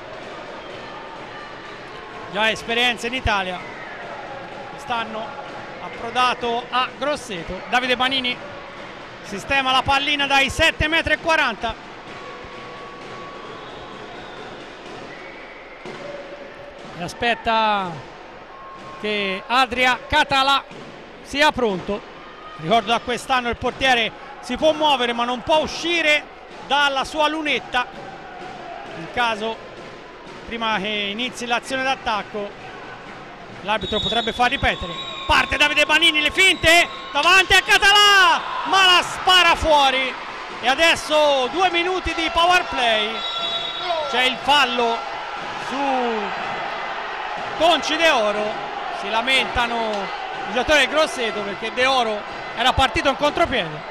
già esperienza in Italia, quest'anno approdato a Grosseto. Davide Banini sistema la pallina dai sette virgola quaranta metri e aspetta che Adria Català sia pronto. Ricordo da quest'anno il portiere si può muovere ma non può uscire dalla sua lunetta in caso prima che inizi l'azione d'attacco. L'arbitro potrebbe far ripetere. Parte Davide Banini, le finte davanti a Català, ma la spara fuori. E adesso due minuti di power play. C'è il fallo su Tonci De Oro. Si lamentano i giocatori del Grosseto perché De Oro era partito in contropiede.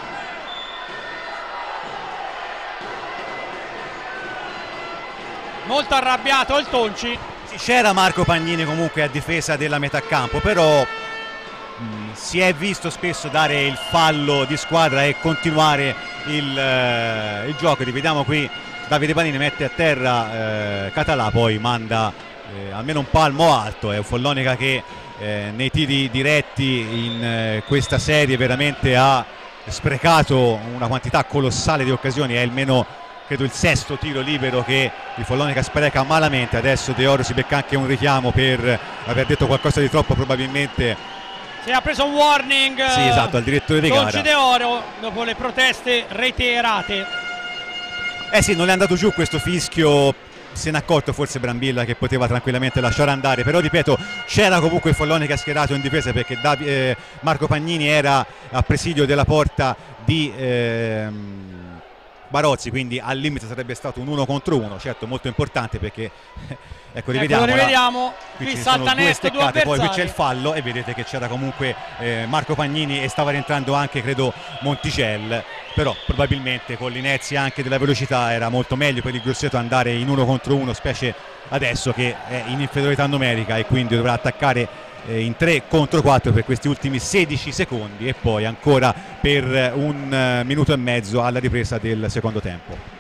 Molto arrabbiato il Tonci. Sì, c'era Marco Pagnini comunque a difesa della metà campo, però mh, si è visto spesso dare il fallo di squadra e continuare il, eh, il gioco. Rivediamo qui Davide Banini mette a terra eh, Català, poi manda eh, almeno un palmo alto. È un Follonica che eh, nei tiri diretti in eh, questa serie veramente ha sprecato una quantità colossale di occasioni. È il meno, credo, il sesto tiro libero che il Follonica spreca malamente. Adesso De Oro si becca anche un richiamo per aver detto qualcosa di troppo, probabilmente. Si è preso un warning. Sì, esatto, al direttore di gara. Tonci De Oro dopo le proteste reiterate. Eh sì, non è andato giù questo fischio, se n'è accorto forse Brambilla che poteva tranquillamente lasciare andare, però ripeto, c'era comunque il Follonica schierato in difesa perché Dav- eh, Marco Pagnini era a presidio della porta di ehm, Barozzi, quindi al limite sarebbe stato un uno contro uno, certo molto importante perché ecco, rivediamo, ecco, rivediamo. qui, qui ci salta sono due Nesto, due steccate, poi qui avversari. c'è il fallo e vedete che c'era comunque eh, Marco Pagnini e stava rientrando anche credo Monticel, però probabilmente con l'inerzia anche della velocità era molto meglio per il Grosseto andare in uno contro uno, specie adesso che è in inferiorità numerica e quindi dovrà attaccare eh, in tre contro quattro per questi ultimi sedici secondi e poi ancora per un uh, minuto e mezzo alla ripresa del secondo tempo.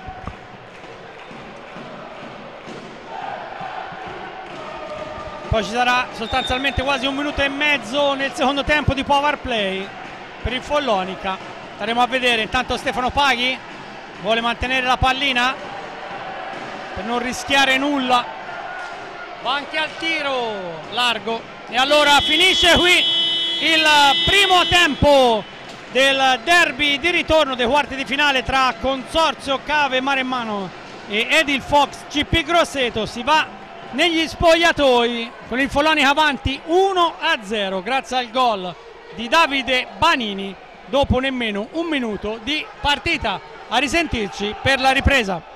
Poi ci sarà sostanzialmente quasi un minuto e mezzo nel secondo tempo di power play per il Follonica. Staremo a vedere. Intanto Stefano Paghi vuole mantenere la pallina per non rischiare nulla. Va anche al tiro largo. E allora finisce qui il primo tempo del derby di ritorno dei quarti di finale tra Consorzio Cave Maremmano e Edil Fox C P Grosseto. Si va negli spogliatoi con il Follonica avanti uno a zero grazie al gol di Davide Banini dopo nemmeno un minuto di partita. A risentirci per la ripresa.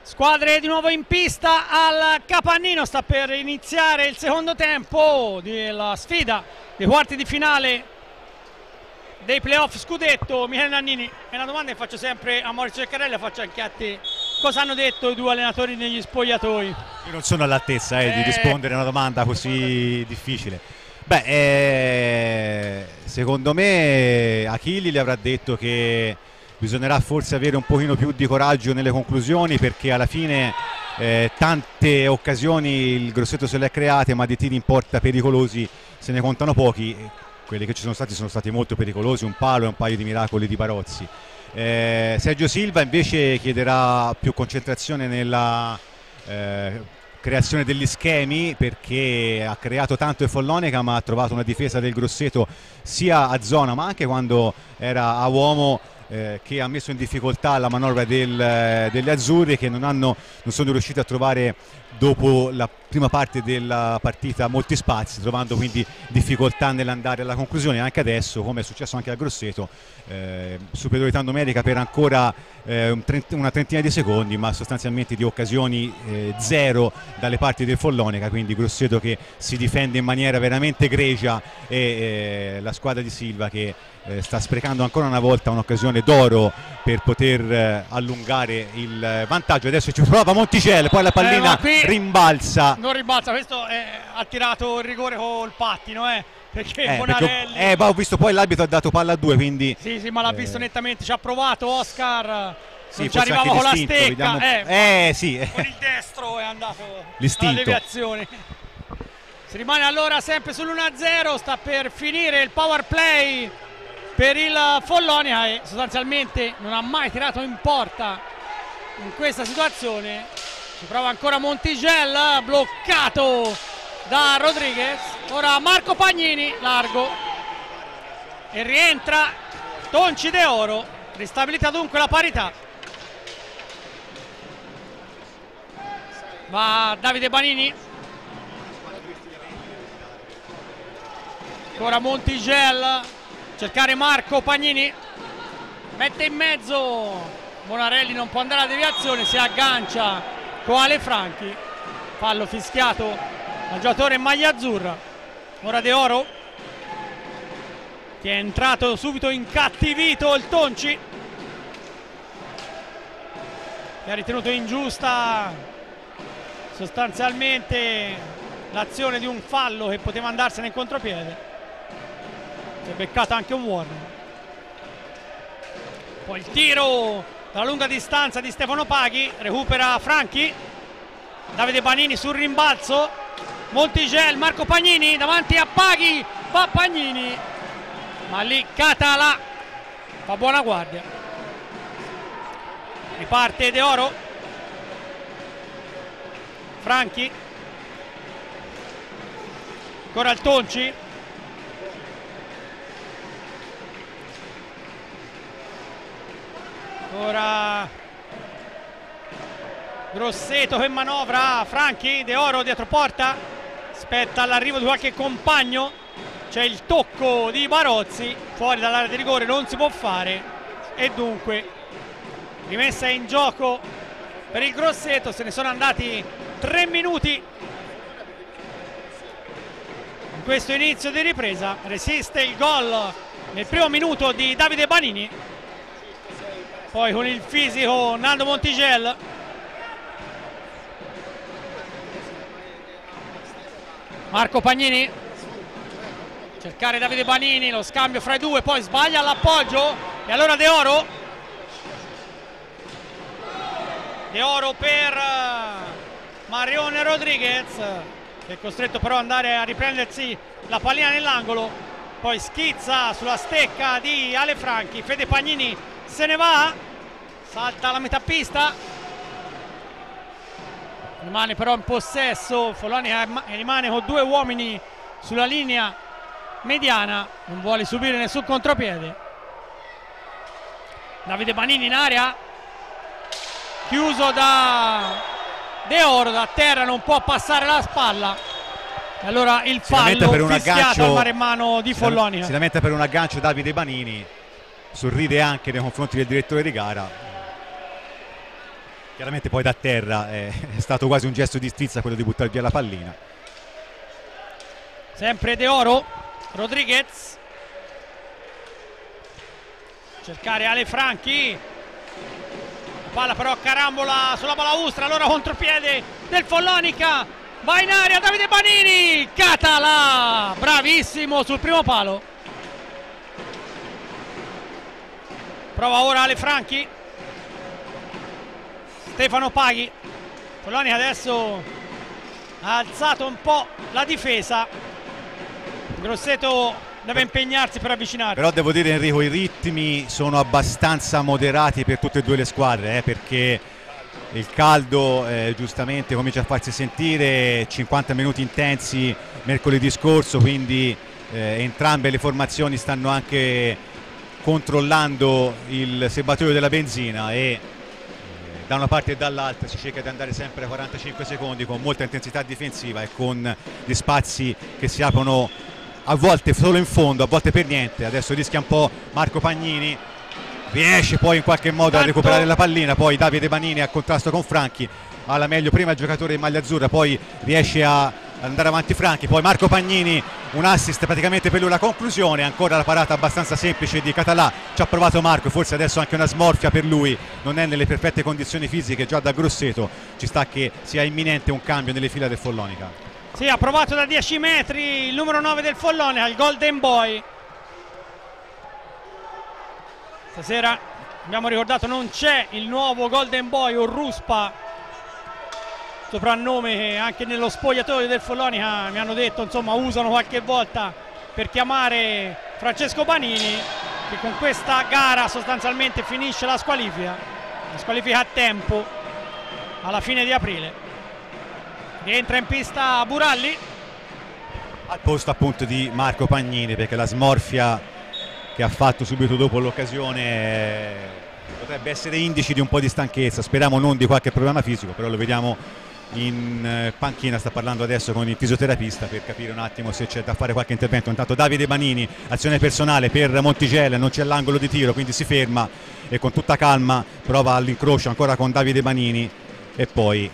Squadre di nuovo in pista al Capannino, sta per iniziare il secondo tempo della sfida dei quarti di finale dei playoff scudetto. Michele Nannini, è una domanda che faccio sempre a Maurizio Ceccarelli, la faccio anche a te: cosa hanno detto i due allenatori negli spogliatoi? Io non sono all'altezza eh, eh... di rispondere a una domanda così difficile. Beh, eh, secondo me Achilli le avrà detto che bisognerà forse avere un pochino più di coraggio nelle conclusioni, perché alla fine eh, tante occasioni il Grosseto se le ha create, ma di tiri in porta pericolosi se ne contano pochi. Quelli che ci sono stati sono stati molto pericolosi, un palo e un paio di miracoli di Barozzi. Eh, Sergio Silva invece chiederà più concentrazione nella eh, creazione degli schemi, perché ha creato tanto il Follonica, ma ha trovato una difesa del Grosseto sia a zona ma anche quando era a uomo, eh, che ha messo in difficoltà la manovra del, eh, delle azzurre, che non, hanno, non sono riusciti a trovare dopo la prima parte della partita molti spazi, trovando quindi difficoltà nell'andare alla conclusione. Anche adesso, come è successo anche al Grosseto, eh, superiorità numerica per ancora eh, un trent- una trentina di secondi, ma sostanzialmente di occasioni eh, zero dalle parti del Follonica, quindi Grosseto che si difende in maniera veramente egregia e eh, la squadra di Silva che eh, sta sprecando ancora una volta un'occasione d'oro per poter eh, allungare il vantaggio. Adesso ci prova Monticello, poi la pallina eh, rimbalza. Non rimbalza, questo è, ha tirato il rigore col pattino, eh, perché eh, Bonarelli... Perché, eh, ma ho visto poi l'arbitro ha dato palla a due, quindi... Sì, sì, ma l'ha eh, visto nettamente, ci ha provato Oscar, sì, non ci arrivava con la stecca, vediamo... eh, eh, sì. con il destro è andato l'istinto. alla deviazione. Si rimane allora sempre sull'uno a zero, sta per finire il power play per il Follonica e sostanzialmente non ha mai tirato in porta in questa situazione. Si prova ancora Monticello, bloccato da Rodriguez. Ora Marco Pagnini, largo, e rientra Tonci De Oro. Ristabilita dunque la parità. Va Davide Banini, ancora Monticello, cercare Marco Pagnini, mette in mezzo Bonarelli, non può andare alla deviazione, si aggancia con Ale Franchi, fallo fischiato al giocatore in maglia azzurra. Ora De Oro, che è entrato subito incattivito il Tonci, che ha ritenuto ingiusta sostanzialmente l'azione di un fallo che poteva andarsene in contropiede. Si è beccato anche un warning. Poi il tiro dalla lunga distanza di Stefano Paghi, recupera Franchi, Davide Banini sul rimbalzo, Monticello, Marco Pagnini davanti a Paghi, va Pagnini, ma lì Català fa buona guardia. Riparte De Oro, Franchi, ancora il Tonci, ora Grosseto che manovra, Franchi, De Oro dietro porta, aspetta l'arrivo di qualche compagno, c'è il tocco di Barozzi, fuori dall'area di rigore non si può fare e dunque rimessa in gioco per il Grosseto. Se ne sono andati tre minuti in questo inizio di ripresa. Resiste il gol nel primo minuto di Davide Banini, poi con il fisico Nando Monticello. Marco Pagnini, cercare Davide Banini, lo scambio fra i due, poi sbaglia all'appoggio e allora De Oro, De Oro per Marione Rodriguez, che è costretto però ad andare a riprendersi la pallina nell'angolo, poi schizza sulla stecca di Ale Franchi, Fede Pagnini se ne va, salta la metà pista, rimane però in possesso Follonica, rimane con due uomini sulla linea mediana, non vuole subire nessun contropiede. Davide Banini in area, chiuso da De Oro, da terra non può passare la spalla e allora il fallo per un fischiato aggancio, al maremmano di Follonica. Si lamenta per un aggancio Davide Banini, sorride anche nei confronti del direttore di gara. Chiaramente poi da terra è stato quasi un gesto di stizza quello di buttare via la pallina. Sempre De Oro, Rodriguez, cercare Ale Franchi, la palla però carambola sulla balaustra, allora contropiede del Follonica, va in aria Davide Banini, Català, bravissimo sul primo palo. Prova ora Ale Franchi, Stefano Paghi, Follonica adesso ha alzato un po' la difesa, Grosseto deve impegnarsi per avvicinarsi. Però devo dire, Enrico, i ritmi sono abbastanza moderati per tutte e due le squadre, eh, perché il caldo eh, giustamente comincia a farsi sentire, cinquanta minuti intensi mercoledì scorso, quindi eh, entrambe le formazioni stanno anche controllando il serbatoio della benzina e eh, da una parte e dall'altra si cerca di andare sempre a quarantacinque secondi con molta intensità difensiva e con gli spazi che si aprono a volte solo in fondo, a volte per niente. Adesso rischia un po' Marco Pagnini, riesce poi in qualche modo Tanto. a recuperare la pallina, poi Davide Banini a contrasto con Franchi, alla meglio prima il giocatore in maglia azzurra, poi riesce a andare avanti Franchi, poi Marco Pagnini, un assist praticamente per lui, la conclusione, ancora la parata abbastanza semplice di Català, ci ha provato Marco, forse adesso anche una smorfia per lui, non è nelle perfette condizioni fisiche già da Grosseto, ci sta che sia imminente un cambio nelle fila del Follonica. Sì, ha provato da dieci metri il numero nove del Follonica, il Golden Boy. Stasera abbiamo ricordato non c'è il nuovo Golden Boy o Ruspa, soprannome che anche nello spogliatoio del Follonica mi hanno detto insomma usano qualche volta per chiamare Francesco Banini, che con questa gara sostanzialmente finisce la squalifica, la squalifica a tempo alla fine di aprile. Rientra in pista Buralli al posto appunto di Marco Pagnini, perché la smorfia che ha fatto subito dopo l'occasione potrebbe essere indice di un po' di stanchezza, speriamo non di qualche problema fisico, però lo vediamo in panchina, sta parlando adesso con il fisioterapista per capire un attimo se c'è da fare qualche intervento. Intanto Davide Banini, azione personale per Montigelli, non c'è l'angolo di tiro, quindi si ferma e con tutta calma prova all'incrocio ancora con Davide Banini e poi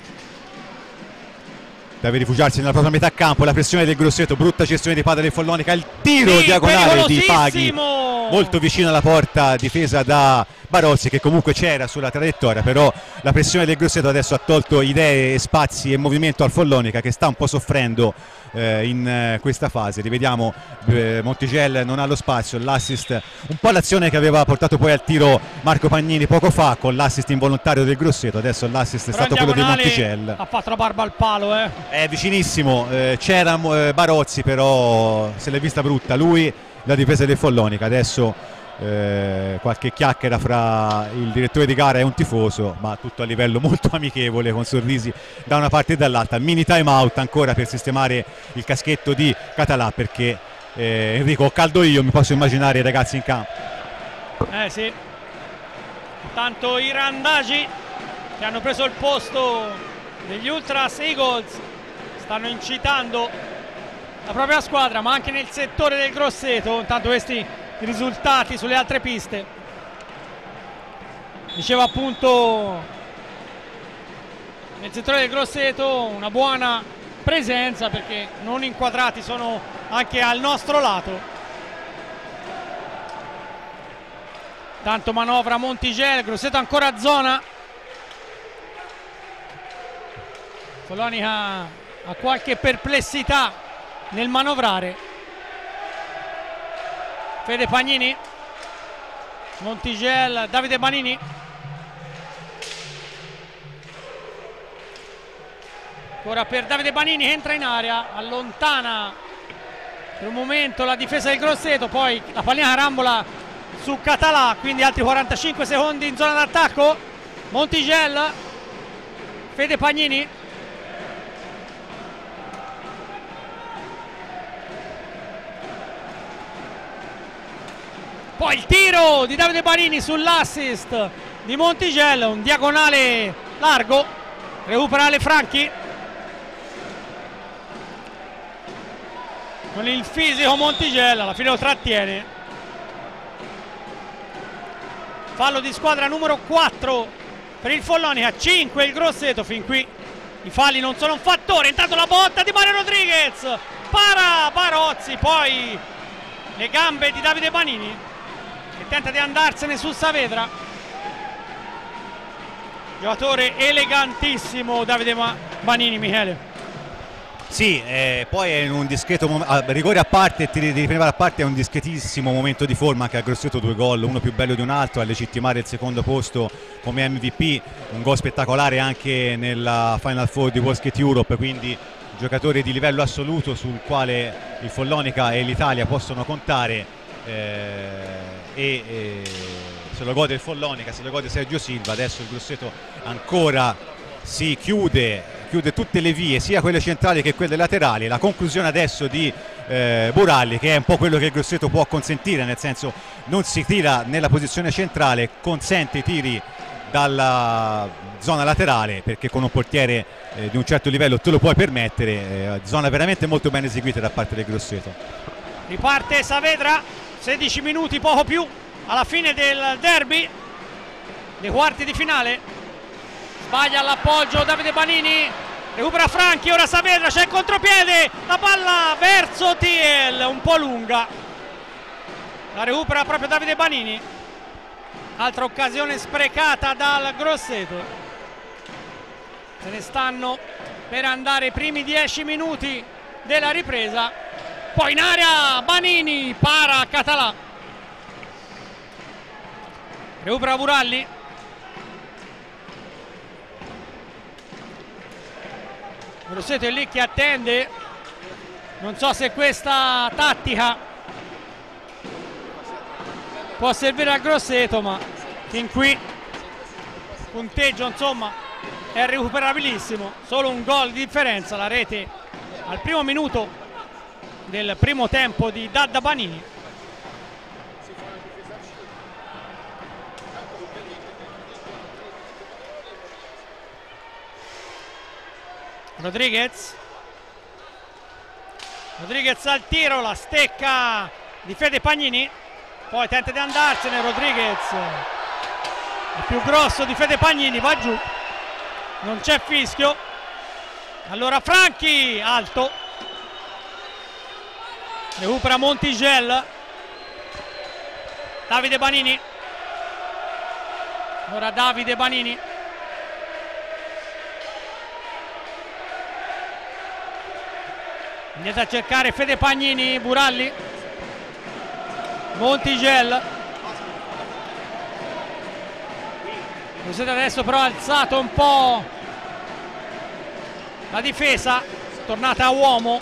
deve rifugiarsi nella propria metà campo, la pressione del Grosseto, brutta gestione di palla del Follonica, il tiro sì, diagonale di Paghi molto vicino alla porta, difesa da Barozzi che comunque c'era sulla traiettoria, però la pressione del Grosseto adesso ha tolto idee, spazi e movimento al Follonica che sta un po' soffrendo eh, in eh, questa fase. Rivediamo eh, Montigelli non ha lo spazio, l'assist, un po' l'azione che aveva portato poi al tiro Marco Pagnini poco fa con l'assist involontario del Grosseto, adesso l'assist è però stato quello di Montigelli. Ha fatto la barba al palo, eh. È vicinissimo, eh, c'era eh, Barozzi però se l'è vista brutta lui, la difesa del Follonica. Adesso eh, qualche chiacchiera fra il direttore di gara e un tifoso, ma tutto a livello molto amichevole con sorrisi da una parte e dall'altra. Mini time out ancora per sistemare il caschetto di Català, perché eh, Enrico ho caldo io, mi posso immaginare i ragazzi in campo. Eh sì, intanto i Randagi che hanno preso il posto degli Ultras Eagles stanno incitando la propria squadra, ma anche nel settore del Grosseto. Intanto questi risultati sulle altre piste, diceva appunto nel settore del Grosseto una buona presenza, perché non inquadrati sono anche al nostro lato. Tanto manovra Montigelli, Grosseto ancora a zona, Follonica ha qualche perplessità nel manovrare. Fede Pagnini, Montigelli, Davide Banini, ancora per Davide Banini che entra in area, allontana per un momento la difesa del Grosseto, poi la pallina carambola su Català, quindi altri quarantacinque secondi in zona d'attacco. Montigelli, Fede Pagnini, poi il tiro di Davide Banini sull'assist di Montigelli, un diagonale largo, recupera Ale Franchi con il fisico Montigelli, alla fine lo trattiene. Fallo di squadra numero quattro per il Follonica, cinque il Grosseto. Fin qui i falli non sono un fattore. Intanto la botta di Mario Rodriguez, para Barozzi, poi le gambe di Davide Banini che tenta di andarsene su Saavedra. Giocatore elegantissimo Davide Banini, Michele. Sì, eh, poi è in un discreto momento, rigore a parte, tiri di riprendere a parte, è un discretissimo momento di forma, anche a Grosseto due gol, uno più bello di un altro, a legittimare il secondo posto come M V P, un gol spettacolare anche nella Final Four di World Skate Europe, quindi giocatore di livello assoluto sul quale il Follonica e l'Italia possono contare, eh, e, e se lo gode il Follonica, se lo gode Sergio Silva. Adesso il Grosseto ancora si chiude chiude tutte le vie, sia quelle centrali che quelle laterali. La conclusione adesso di eh, Buralli, che è un po' quello che il Grosseto può consentire, nel senso non si tira nella posizione centrale, consente i tiri dalla zona laterale, perché con un portiere eh, di un certo livello te lo puoi permettere, eh, zona veramente molto ben eseguita da parte del Grosseto. Riparte Saavedra, sedici minuti, poco più alla fine del derby dei quarti di finale. Sbaglia all'appoggio Davide Banini, recupera Franchi, ora Saavedra, c'è il contropiede, la palla verso Thiel, un po' lunga, la recupera proprio Davide Banini. Altra occasione sprecata dal Grosseto. Se ne stanno per andare i primi dieci minuti della ripresa. Poi in area Banini, para Català, recupera Buralli. Grosseto è lì che attende, non so se questa tattica può servire al Grosseto, ma fin qui il punteggio insomma è recuperabilissimo, solo un gol di differenza, la rete al primo minuto del primo tempo di Dadda Banini. Rodriguez Rodriguez al tiro, la stecca di Fede Pagnini, poi tenta di andarsene. Rodriguez, il più grosso di Fede Pagnini, va giù, non c'è fischio. Allora Franchi, alto, recupera Montigel, Davide Banini, ora Davide Banini, andiamo a cercare Fede Pagnini. Buralli, Montigel, Grosseto adesso però ha alzato un po' la difesa, tornata a uomo,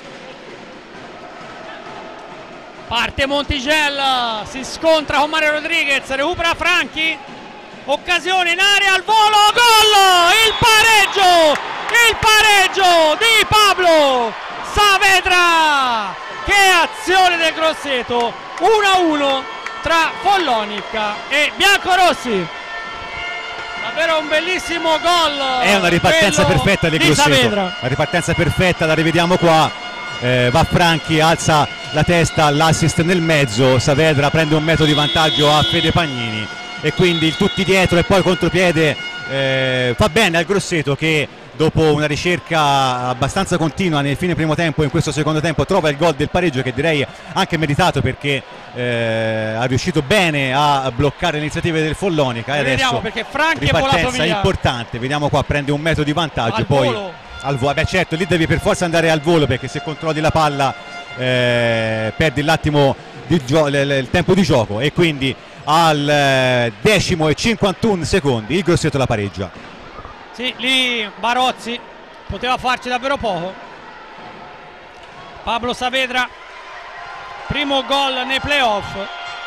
parte Montigel, si scontra con Mario Rodriguez, recupera Franchi, occasione in area, al volo, gol, il pareggio, il pareggio di Pablo Saavedra. Che azione del Grosseto, uno a uno tra Follonica e biancorossi, davvero un bellissimo gol. È una ripartenza perfetta del Grosseto, Saavedra. la ripartenza perfetta, la rivediamo qua, eh, va Franchi, alza la testa, l'assist nel mezzo, Saavedra prende un metro di vantaggio a Fede Pagnini e quindi il tutti dietro e poi contropiede, eh, fa bene al Grosseto che dopo una ricerca abbastanza continua nel fine primo tempo e in questo secondo tempo trova il gol del pareggio, che direi anche meritato, perché eh, ha riuscito bene a bloccare le iniziative del Follonica. E adesso perché Franchi ripartenza è importante, vediamo qua, prende un metro di vantaggio, al poi volo. al volo, beh certo lì devi per forza andare al volo, perché se controlli la palla eh, perdi l'attimo di il tempo di gioco, e quindi al eh, decimo e cinquantuno secondi il Grosseto la pareggia. Sì, lì Barozzi poteva farci davvero poco. Pablo Saavedra, primo gol nei playoff,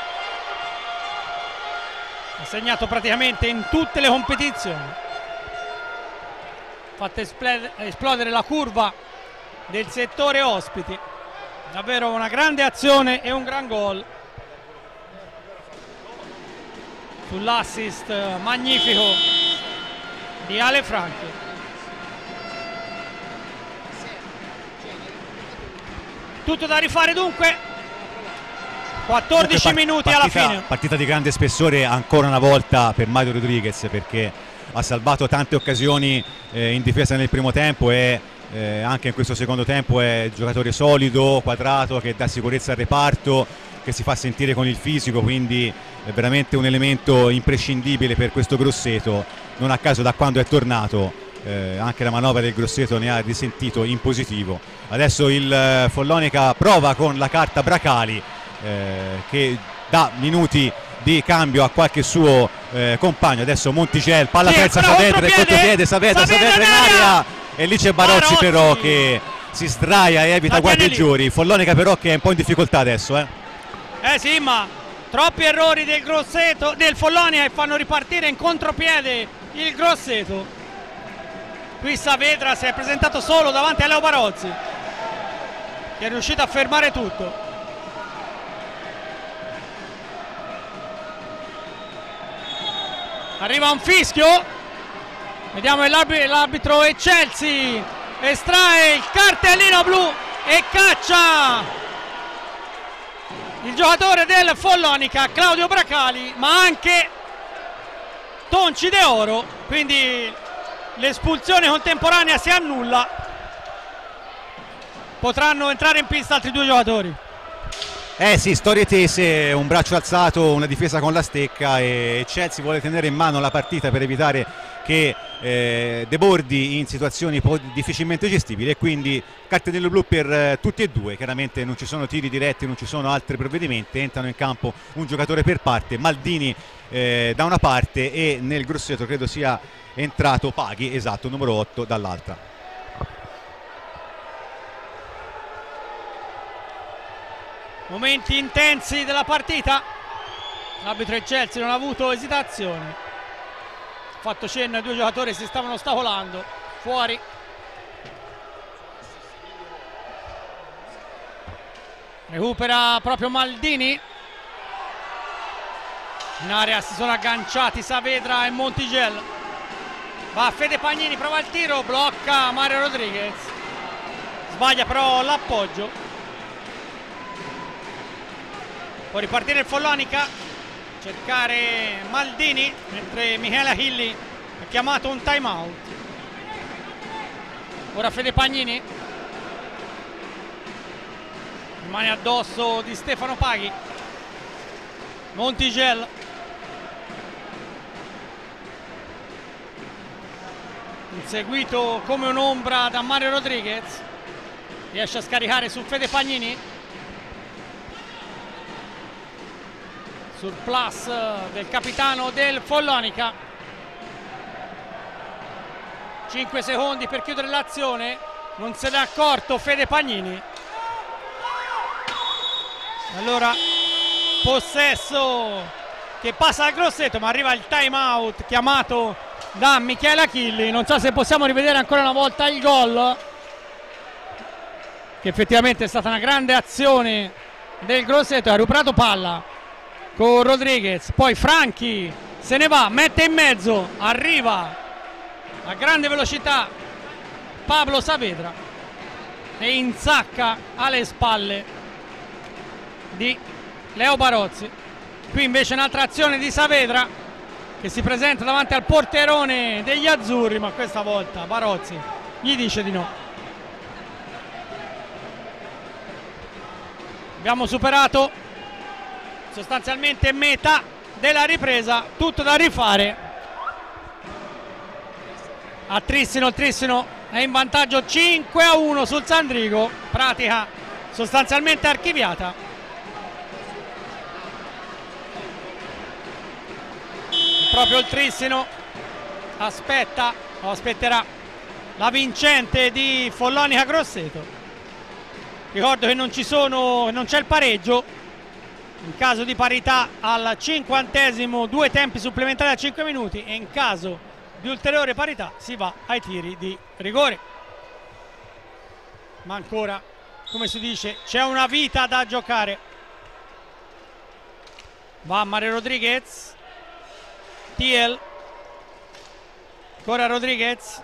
ha segnato praticamente in tutte le competizioni, fatto esplodere la curva del settore ospiti, davvero una grande azione e un gran gol sull'assist magnifico di Ale Franchi. Tutto da rifare dunque, quattordici part minuti partita, alla fine. Partita di grande spessore ancora una volta per Mario Rodriguez, perché ha salvato tante occasioni eh, in difesa nel primo tempo e eh, anche in questo secondo tempo è giocatore solido, quadrato, che dà sicurezza al reparto, che si fa sentire con il fisico, quindi è veramente un elemento imprescindibile per questo Grosseto. Non a caso da quando è tornato eh, anche la manovra del Grosseto ne ha risentito in positivo. Adesso il eh, Follonica prova con la carta Bracali eh, che dà minuti di cambio a qualche suo eh, compagno. Adesso Monticel, palla sì, persa, Saavedra, contropiede, Saavedra, Saavedra in aria e lì c'è Barozzi, Barozzi però che si sdraia e evita guardigiori. Follonica però che è un po' in difficoltà adesso. Eh, eh sì, ma troppi errori del Grosseto, del Follonica, e fanno ripartire in contropiede il Grosseto. Qui Saavedra si è presentato solo davanti a Leo Barozzi, che è riuscito a fermare tutto. Arriva un fischio, vediamo l'arbitro Eccelsi, estrae il cartellino blu e caccia il giocatore del Follonica, Claudio Bracali, ma anche Tonci De Oro, quindi l'espulsione contemporanea si annulla. Potranno entrare in pista altri due giocatori. Eh sì, storie tese, un braccio alzato, una difesa con la stecca e Chelsea vuole tenere in mano la partita per evitare che eh, debordi in situazioni difficilmente gestibili, e quindi cartellino blu per eh, tutti e due. Chiaramente non ci sono tiri diretti, non ci sono altri provvedimenti, entrano in campo un giocatore per parte, Maldini eh, da una parte e nel Grosseto credo sia entrato Paghi, esatto, numero otto dall'altra. Momenti intensi della partita, l'arbitro Eccelsi non ha avuto esitazione, ha fatto cenno ai due giocatori, si stavano ostacolando, fuori. Recupera proprio Maldini, in area si sono agganciati Saavedra e Montigel, va Fede Pagnini, prova il tiro, blocca Mario Rodriguez, sbaglia però l'appoggio. Può ripartire il Follonica, cercare Maldini, mentre Michela Hilli ha chiamato un time out. Ora Fede Pagnini, rimane addosso di Stefano Paghi. Montigel, inseguito come un'ombra da Mario Rodriguez, riesce a scaricare su Fede Pagnini. Surplus del capitano del Follonica, cinque secondi per chiudere l'azione, non se n'è accorto Fede Pagnini. Allora possesso che passa al Grosseto, ma arriva il time out chiamato da Michela Chilli. Non so se possiamo rivedere ancora una volta il gol, che effettivamente è stata una grande azione del Grosseto. Ha recuperato palla con Rodriguez, poi Franchi se ne va, mette in mezzo, arriva a grande velocità Pablo Saavedra e insacca alle spalle di Leo Barozzi. Qui invece un'altra azione di Saavedra che si presenta davanti al porterone degli azzurri, ma questa volta Barozzi gli dice di no. Abbiamo superato sostanzialmente metà della ripresa, tutto da rifare. A Trissino, il Trissino è in vantaggio cinque a uno sul Sandrigo, pratica sostanzialmente archiviata. Proprio il Trissino aspetta o aspetterà la vincente di Follonica Grosseto. Ricordo che non ci sono, non c'è il pareggio. In caso di parità al cinquantesimo due tempi supplementari a cinque minuti, e in caso di ulteriore parità si va ai tiri di rigore. Ma ancora, come si dice, c'è una vita da giocare. Va Mario Rodriguez, Tiel, ancora Rodriguez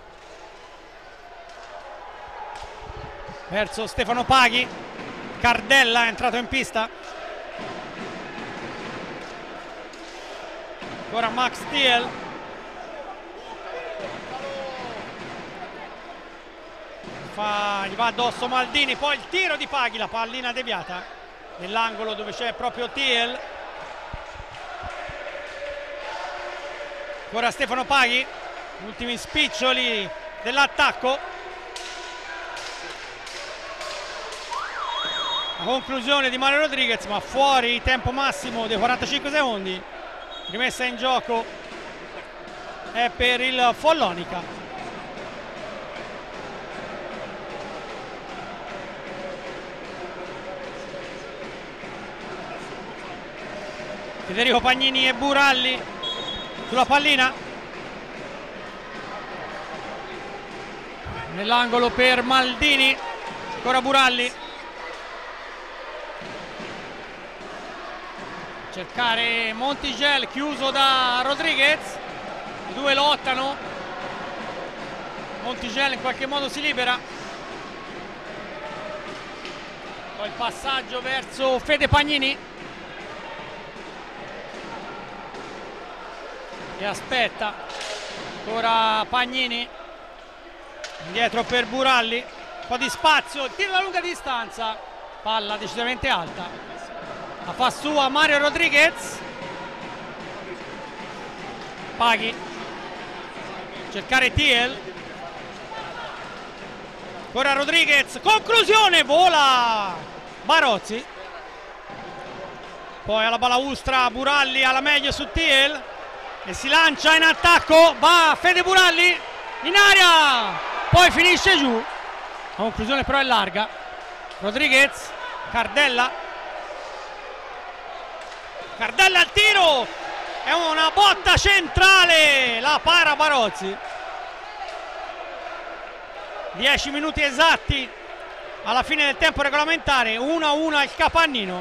verso Stefano Paghi, Cardella è entrato in pista. Ancora Max Tiel, fa, gli va addosso Maldini, poi il tiro di Paghi, la pallina deviata nell'angolo dove c'è proprio Thiel. Ora Stefano Paghi, ultimi spiccioli dell'attacco. La conclusione di Mario Rodriguez, ma fuori tempo massimo dei quarantacinque secondi. Rimessa in gioco è per il Follonica. Federico Pagnini e Buralli sulla pallina. Nell'angolo per Maldini, ancora Buralli. Cercare Montigel, chiuso da Rodriguez. I due lottano. Montigel in qualche modo si libera. Poi il passaggio verso Fede Pagnini. E aspetta. Ancora Pagnini. Indietro per Buralli. Un po' di spazio. Tiro da lunga distanza. Palla decisamente alta. La fa sua Mario Rodriguez. Paghi. Cercare Thiel. Ancora Rodriguez. Conclusione. Vola Barozzi. Poi alla balaustra Buralli, alla meglio su Thiel. E si lancia in attacco. Va Fede Buralli. In aria. Poi finisce giù. La conclusione però è larga. Rodriguez. Cardella. Cardella al tiro, è una botta centrale, la para Barozzi. dieci minuti esatti alla fine del tempo regolamentare, uno a uno al Capannino.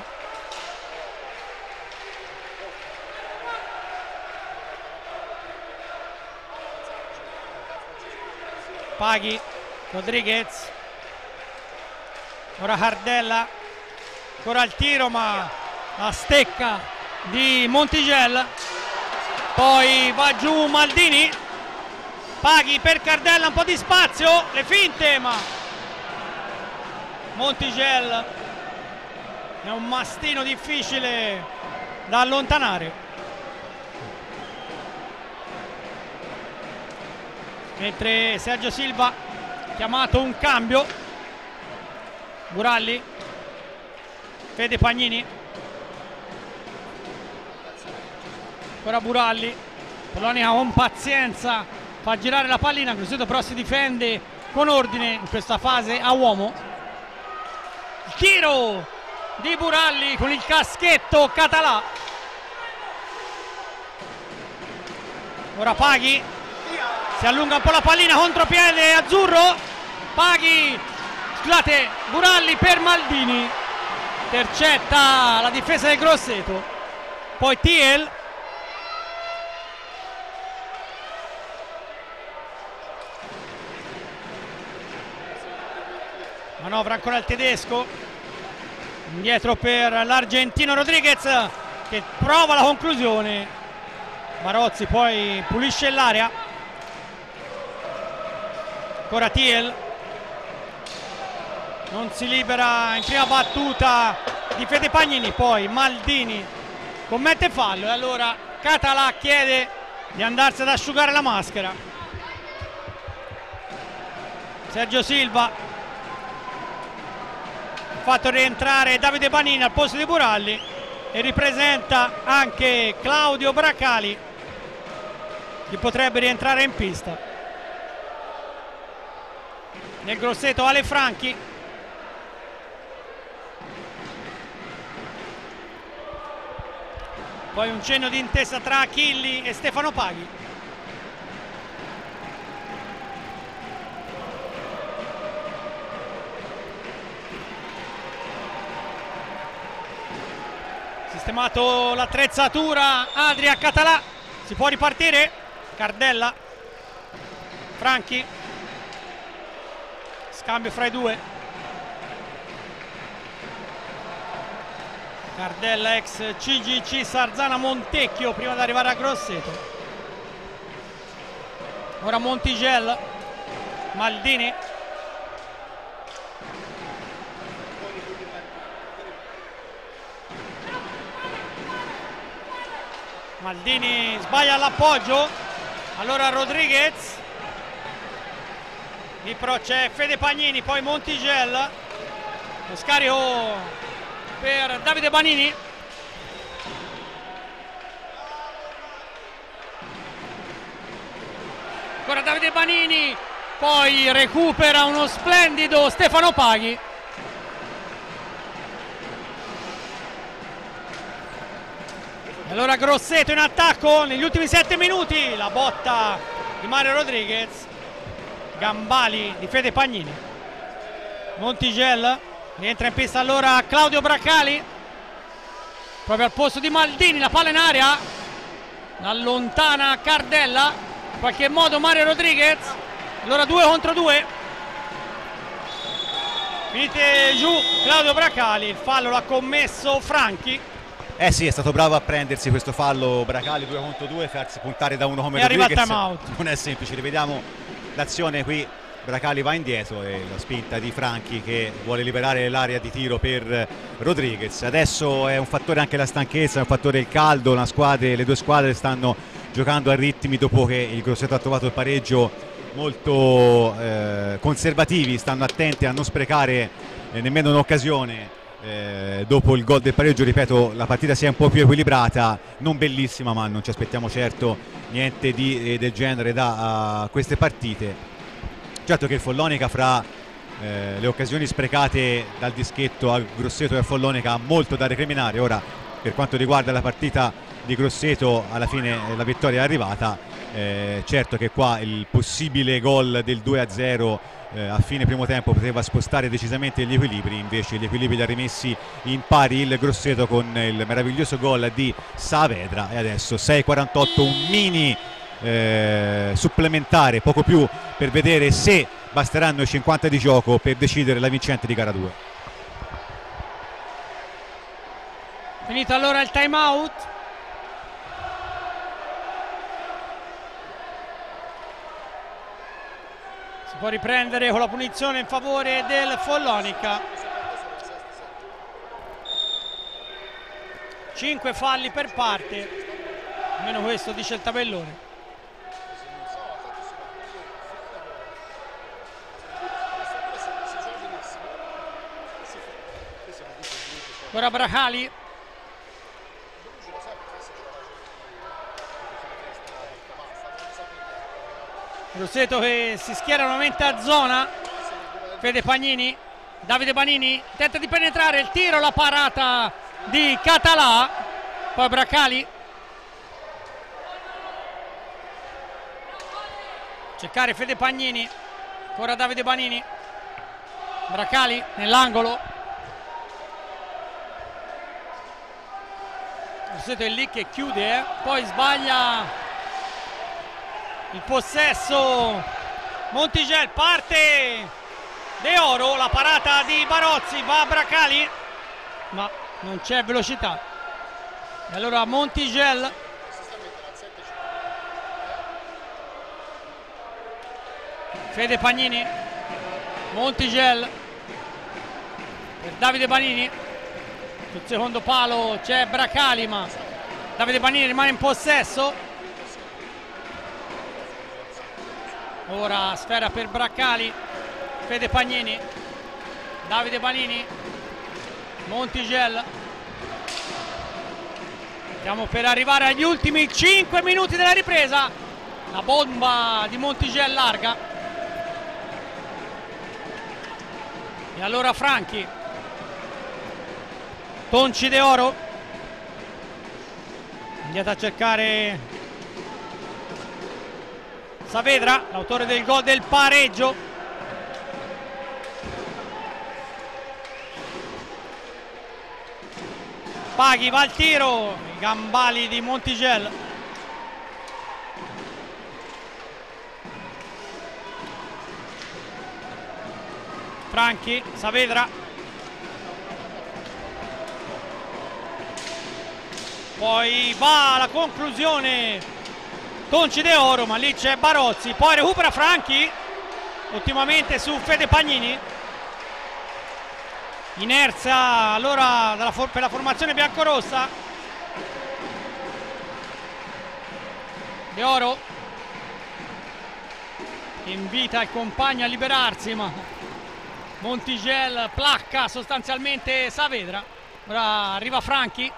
Paghi, Rodriguez, ora Cardella, ancora il tiro ma la stecca di Montigel. Poi va giù Maldini. Paghi per Cardella, un po' di spazio, le finte ma Montigel è un mastino difficile da allontanare. Mentre Sergio Silva chiamato un cambio. Buralli, Fede Pagnini, ancora Buralli. Polonia con pazienza fa girare la pallina, Grosseto però si difende con ordine in questa fase a uomo. Il tiro di Buralli con il caschetto Català. Ora Paghi, si allunga un po' la pallina, contropiede azzurro. Paghi, scusate, Buralli per Maldini, intercetta la difesa del Grosseto. Poi Thiel. Manovra ancora il tedesco, indietro per l'argentino Rodriguez che prova la conclusione. Barozzi poi pulisce l'area. Ancora Thiel, non si libera in prima battuta di Fede Pagnini, poi Maldini commette fallo e allora Català chiede di andarsi ad asciugare la maschera. Sergio Silva fatto rientrare Davide Banini al posto di Buralli e ripresenta anche Claudio Bracali che potrebbe rientrare in pista. Nel Grosseto Ale Franchi, poi un cenno di intesa tra Achilli e Stefano Paghi. Sistemato l'attrezzatura Adria Català, si può ripartire. Cardella, Franchi, scambio fra i due. Cardella ex C G C Sarzana Montecchio prima di arrivare a Grosseto. Ora Montigel, Maldini, Maldini sbaglia all'appoggio, allora Rodriguez, lì però c'è Fede Pagnini, poi Montigel, lo scarico per Davide Banini. Ancora Davide Banini, poi recupera uno splendido Stefano Paghi. Allora Grosseto in attacco negli ultimi sette minuti, la botta di Mario Rodriguez, gambali di Fede Pagnini. Montigel rientra in pista allora Claudio Bracali, proprio al posto di Maldini, la palla in aria, allontana Cardella, in qualche modo Mario Rodriguez, allora due contro due, finite giù Claudio Bracali, il fallo l'ha commesso Franchi. Eh sì, è stato bravo a prendersi questo fallo Bracali, due contro due, farsi puntare da uno come e Rodriguez. Arriva il time out. Non è semplice, rivediamo l'azione qui, Bracali va indietro e la spinta di Franchi che vuole liberare l'area di tiro per Rodriguez. Adesso è un fattore anche la stanchezza, è un fattore il caldo, una squadra, le due squadre stanno giocando a ritmi dopo che il Grosseto ha trovato il pareggio molto eh, conservativi, stanno attenti a non sprecare eh, nemmeno un'occasione. Eh, dopo il gol del pareggio, ripeto, la partita si è un po' più equilibrata, non bellissima, ma non ci aspettiamo certo niente di, eh, del genere da uh, queste partite. Certo che il Follonica fra eh, le occasioni sprecate dal dischetto a Grosseto e a Follonica ha molto da recriminare. Ora, per quanto riguarda la partita di Grosseto, alla fine la vittoria è arrivata, eh, certo che qua il possibile gol del due a zero Eh, a fine primo tempo poteva spostare decisamente gli equilibri, invece gli equilibri li ha rimessi in pari il Grosseto con il meraviglioso gol di Saavedra. E adesso sei quarantotto, un mini eh, supplementare, poco più, per vedere se basteranno i cinquanta di gioco per decidere la vincente di gara due. Finito allora il time out. Può riprendere con la punizione in favore del Follonica. cinque falli per parte, almeno questo dice il tabellone. Ora Bracali, Grosseto che si schiera nuovamente a zona, Fede Pagnini, Davide Banini tenta di penetrare, il tiro, la parata di Català, poi Bracali, cercare Fede Pagnini, ancora Davide Banini, Bracali nell'angolo, Grosseto è lì che chiude, eh. Poi sbaglia il possesso Montigel, parte De Oro, la parata di Barozzi, va a Bracali ma non c'è velocità, e allora Montigel, Fede Pagnini, Montigel per Davide Banini, sul secondo palo c'è Bracali ma Davide Banini rimane in possesso. Ora sfera per Bracali, Fede Pagnini, Davide Banini, Montigel. Stiamo per arrivare agli ultimi cinque minuti della ripresa. La bomba di Montigel larga. E allora Franchi, Tonci De Oro, andiamo a cercare Saavedra, l'autore del gol del pareggio. Paghi va al tiro, i gambali di Montigel. Franchi, Saavedra. Poi va alla conclusione Tonci De Oro, ma lì c'è Barozzi, poi recupera Franchi ultimamente su Fede Pagnini. Inerzia allora dalla for- per la formazione biancorossa. De Oro invita il compagno a liberarsi, ma Montiel placca sostanzialmente Saavedra. Ora arriva Franchi,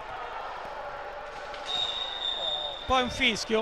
poi un fischio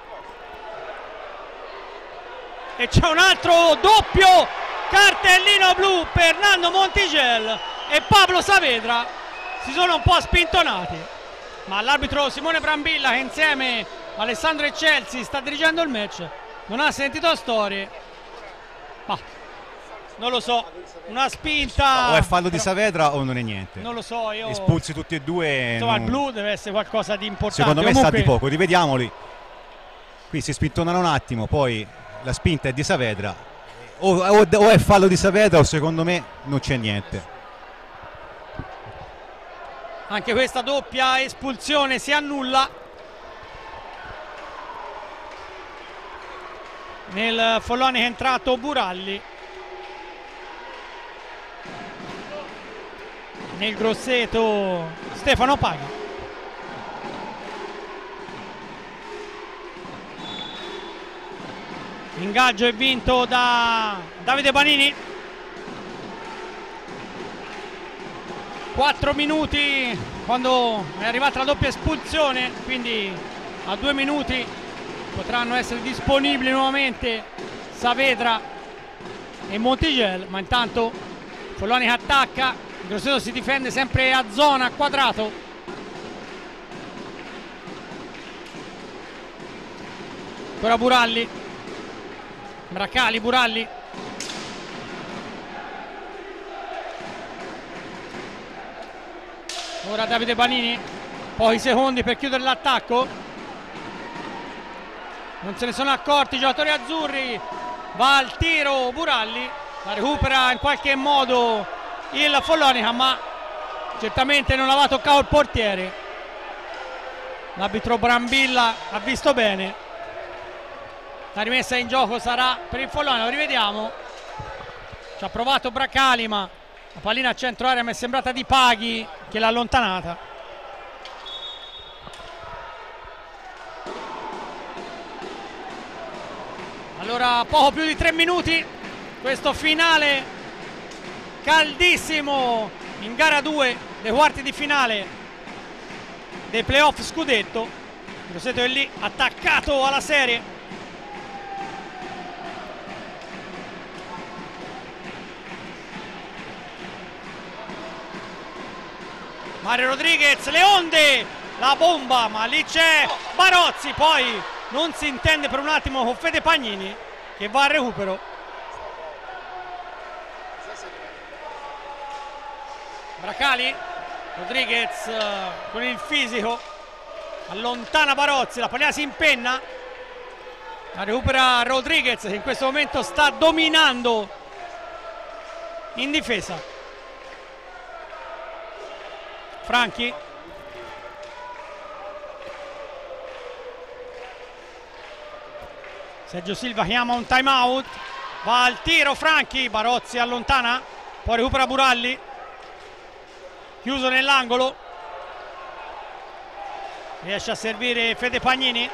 e c'è un altro doppio cartellino blu per Nando Montiel e Pablo Saavedra. Si sono un po' spintonati, ma l'arbitro Simone Brambilla, che insieme a Alessandro Eccelsi sta dirigendo il match, non ha sentito storie. Ma non lo so, una spinta. O è fallo però di Saavedra o non è niente. non lo so, io. Espulsi tutti e due. Insomma, non... il blu deve essere qualcosa di importante. Secondo me Comunque... sta di poco, rivediamoli. Qui si spintonano un attimo, poi la spinta è di Saavedra. O, o, o è fallo di Saavedra o secondo me non c'è niente. Anche questa doppia espulsione si annulla. Nel Folloni è entrato Buralli. Nel Grosseto Stefano Paghi. L'ingaggio è vinto da Davide Banini. quattro minuti quando è arrivata la doppia espulsione, quindi a due minuti potranno essere disponibili nuovamente Saavedra e Montiel, ma intanto Folloni attacca, il Grosseto si difende sempre a zona, a quadrato. Ancora Buralli, Bracali, Buralli. Ora Davide Banini, pochi secondi per chiudere l'attacco. Non se ne sono accorti i giocatori azzurri. Va al tiro Buralli, la recupera in qualche modo il Follonica, ma certamente non aveva toccato il portiere. L'arbitro Brambilla ha visto bene. La rimessa in gioco sarà per il Follonica, lo rivediamo. Ci ha provato Bracali, ma la pallina a centro area mi è sembrata di Paghi che l'ha allontanata. Allora poco più di tre minuti, questo finale caldissimo in gara due dei quarti di finale dei playoff scudetto. Il Grosseto è lì attaccato alla serie. Mario Rodriguez, le onde, la bomba, ma lì c'è Barozzi, poi non si intende per un attimo con Fede Pagnini che va al recupero. Bracali, Rodriguez uh, con il fisico, allontana Barozzi, la pallina si impenna, la recupera Rodriguez che in questo momento sta dominando in difesa. Franchi, Sergio Silva chiama un time out, va al tiro Franchi, Barozzi allontana, poi recupera Buralli, chiuso nell'angolo, riesce a servire Fede Pagnini,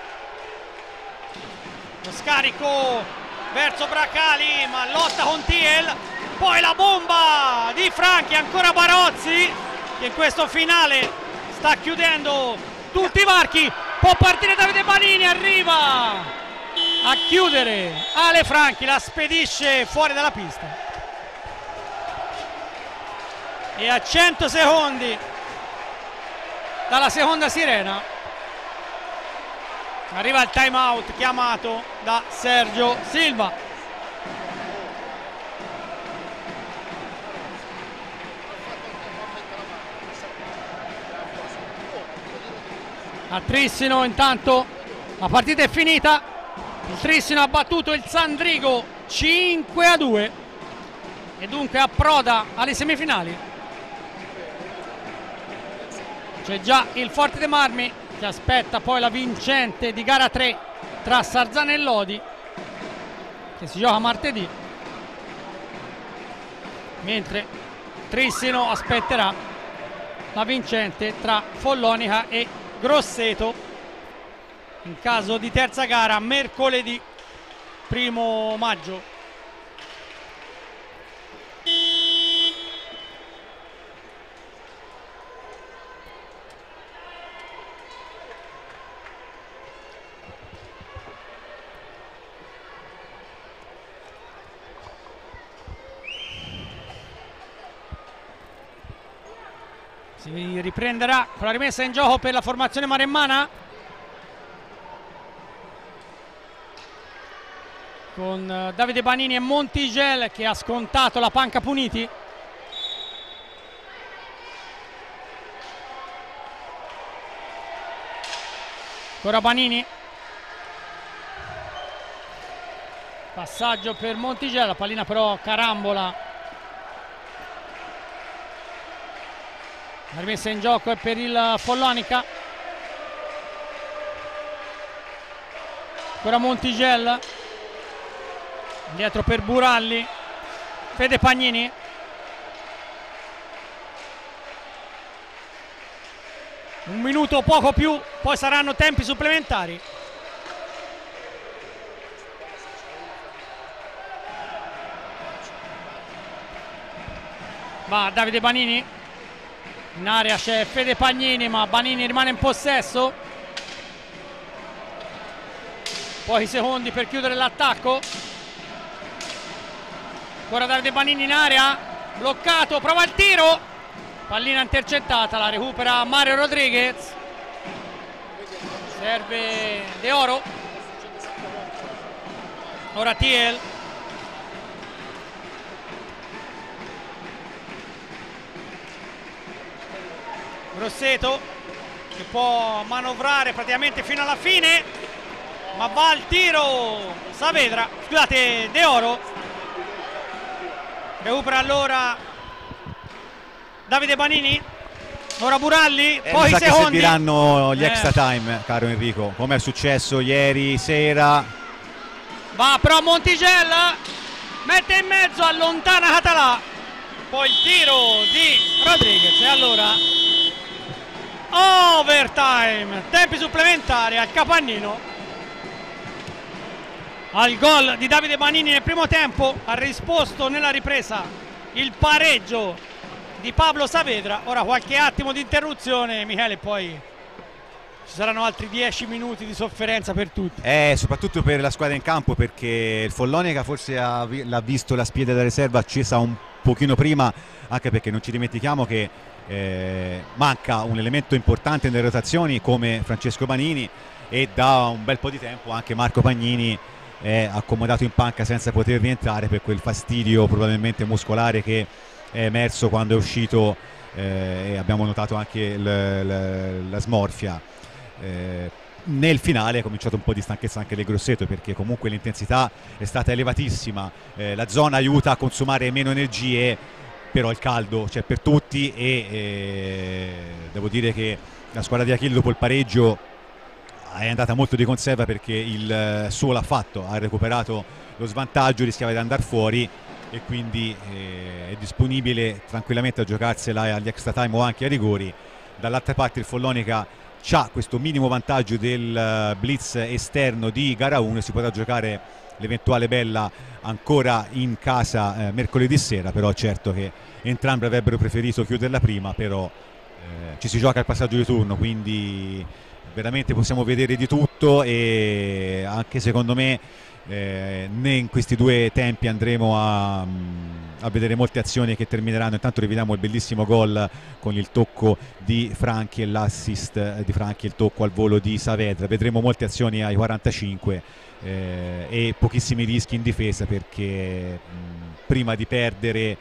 lo scarico verso Bracali, ma lotta con Thiel, poi la bomba di Franchi, ancora Barozzi che in questo finale sta chiudendo tutti i varchi. Può partire Davide Banini, arriva a chiudere Ale Franchi, la spedisce fuori dalla pista e a cento secondi dalla seconda sirena arriva il time out chiamato da Sergio Silva. A Trissino intanto la partita è finita, il Trissino ha battuto il Sandrigo cinque a due e dunque approda alle semifinali. C'è già il Forte dei Marmi che aspetta poi la vincente di gara tre tra Sarzana e Lodi che si gioca martedì, mentre Trissino aspetterà la vincente tra Follonica e Grosseto in caso di terza gara mercoledì primo maggio. Si riprenderà con la rimessa in gioco per la formazione maremmana, con Davide Banini e Montigel che ha scontato la panca puniti. Ancora Banini, passaggio per Montigel, la pallina però carambola. La rimessa in gioco è per il Follonica. Ancora Montigel, indietro per Buralli, Fede Pagnini. Un minuto poco più, poi saranno tempi supplementari. Va Davide Banini, in area c'è Fede Pagnini, ma Banini rimane in possesso. Pochi secondi per chiudere l'attacco. Ancora Davide Banini in area, bloccato, prova il tiro, pallina intercettata, la recupera Mario Rodriguez. Serve De Oro. Ora Thiel. Grosseto che può manovrare praticamente fino alla fine, ma va al tiro Saavedra, scusate, De Oro. Recupera allora Davide Banini. Ora Buralli, eh, pochi mi sa secondi. che serviranno gli eh. extra time, caro Enrico, come è successo ieri sera. Va però Montigel, mette in mezzo, allontana Català, poi il tiro di Rodriguez. E allora overtime, tempi supplementari al Capannino. Al gol di Davide Banini nel primo tempo ha risposto nella ripresa il pareggio di Pablo Saavedra. Ora qualche attimo di interruzione, Michele, poi ci saranno altri dieci minuti di sofferenza per tutti. Eh, soprattutto per la squadra in campo, perché il Follonica forse ha vi- l'ha visto la spia della riserva accesa un pochino prima, anche perché non ci dimentichiamo che eh, manca un elemento importante nelle rotazioni come Francesco Banini, e da un bel po' di tempo anche Marco Pagnini è accomodato in panca senza poter rientrare per quel fastidio probabilmente muscolare che è emerso quando è uscito, eh, e abbiamo notato anche l- l- la smorfia. Eh, nel finale è cominciato un po' di stanchezza anche del Grosseto, perché comunque l'intensità è stata elevatissima, eh, la zona aiuta a consumare meno energie, però il caldo c'è per tutti, e eh, devo dire che la squadra di Achille dopo il pareggio è andata molto di conserva, perché il suo l'ha fatto, ha recuperato lo svantaggio, rischiava di andare fuori, e quindi eh, è disponibile tranquillamente a giocarsela agli extra time o anche ai rigori. Dall'altra parte il Follonica c'ha questo minimo vantaggio del blitz esterno di gara uno, e si potrà giocare l'eventuale bella ancora in casa eh, mercoledì sera, però certo che entrambi avrebbero preferito chiuderla prima, però eh, ci si gioca il passaggio di turno, quindi veramente possiamo vedere di tutto, e anche secondo me eh, né in questi due tempi andremo a, a vedere molte azioni che termineranno. Intanto rivediamo il bellissimo gol con il tocco di Franchi e l'assist di Franchi, il tocco al volo di Saavedra. Vedremo molte azioni ai quarantacinque eh, e pochissimi rischi in difesa, perché mh, prima di perdere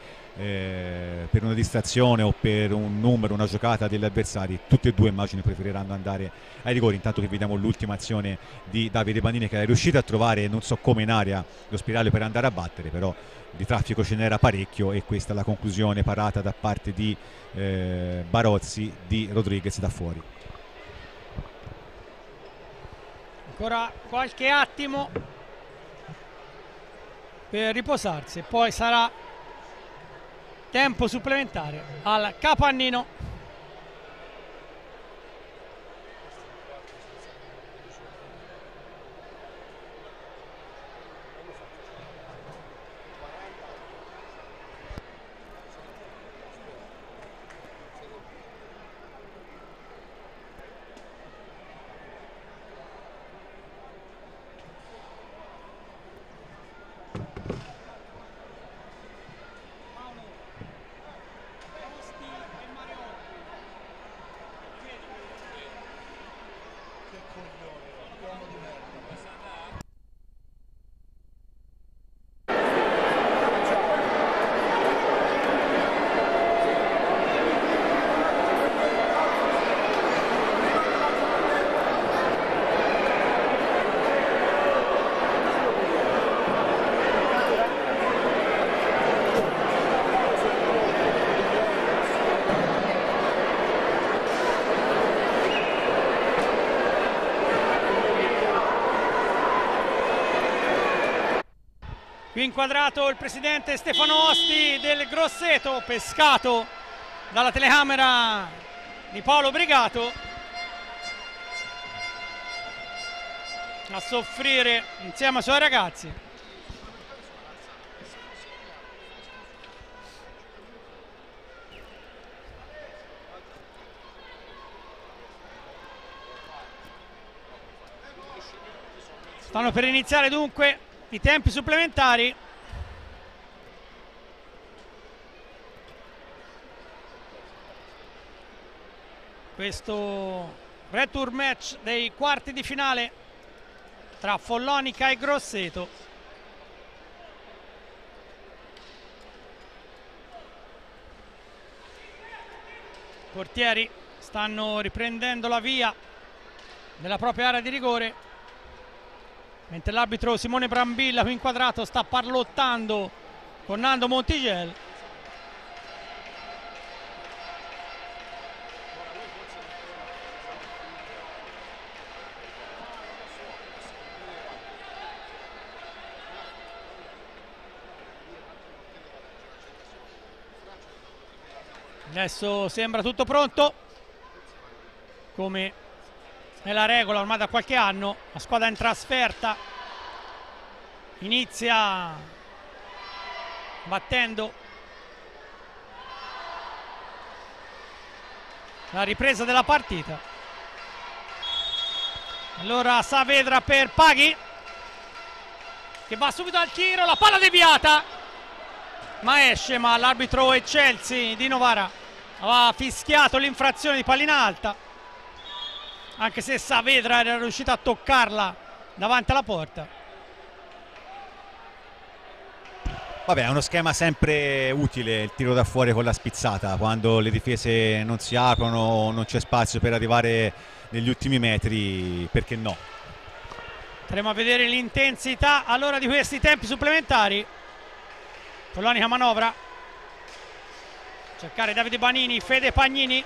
Eh, per una distrazione o per un numero, una giocata degli avversari, tutti e due immagino preferiranno andare ai rigori. Intanto che vediamo l'ultima azione di Davide Banini, che è riuscito a trovare non so come in area lo spirale per andare a battere, però di traffico ce n'era parecchio, e questa è la conclusione parata da parte di eh, Barozzi di Rodriguez da fuori. Ancora qualche attimo per riposarsi, e poi sarà tempo supplementare al Capannino. Qui inquadrato il presidente Stefano Osti del Grosseto, pescato dalla telecamera di Paolo Brigato a soffrire insieme ai suoi ragazzi. Stanno per iniziare dunque i tempi supplementari. Questo return match dei quarti di finale tra Follonica e Grosseto. I portieri stanno riprendendo la via della propria area di rigore, mentre l'arbitro Simone Brambilla, qui inquadrato, sta parlottando con Nando Montigel. Adesso sembra tutto pronto, come è la regola ormai da qualche anno. La squadra in trasferta inizia battendo la ripresa della partita. Allora Saavedra per Paghi, che va subito al tiro, la palla deviata, ma esce, ma l'arbitro Eccelsi di Novara aveva fischiato l'infrazione di pallina alta, anche se Saavedra era riuscito a toccarla davanti alla porta. Vabbè, è uno schema sempre utile il tiro da fuori con la spizzata, quando le difese non si aprono, non c'è spazio per arrivare negli ultimi metri, perché no? Andremo a vedere l'intensità allora di questi tempi supplementari. Follonica manovra, cercare Davide Banini, Fede Pagnini.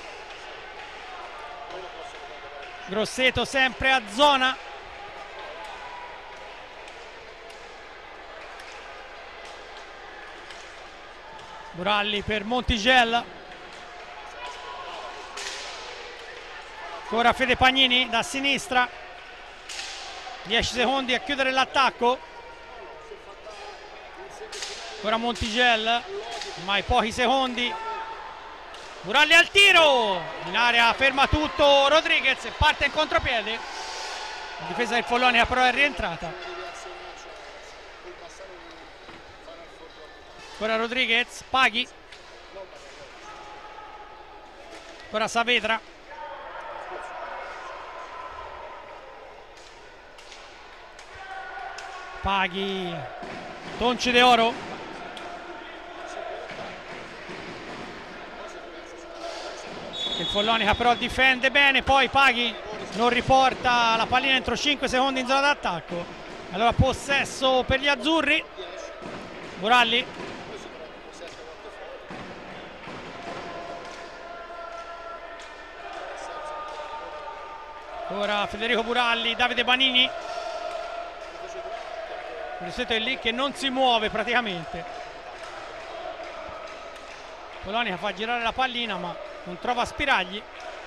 Grosseto sempre a zona. Buralli per Montigel. Ancora Fede Pagnini da sinistra. dieci secondi a chiudere l'attacco. Ancora Montigel, ormai pochi secondi. Buralli al tiro, in area ferma tutto Rodriguez e parte in contropiede. La difesa del Follonica però è rientrata. Ancora Rodriguez, Paghi. Ancora Saavedra. Paghi, Tonci De Oro. Il Follonica però difende bene, poi Paghi non riporta la pallina entro cinque secondi in zona d'attacco. Allora possesso per gli azzurri. Buralli. Ora Federico Buralli, Davide Banini. Il Grosseto è lì che non si muove praticamente. Follonica fa girare la pallina ma non trova spiragli.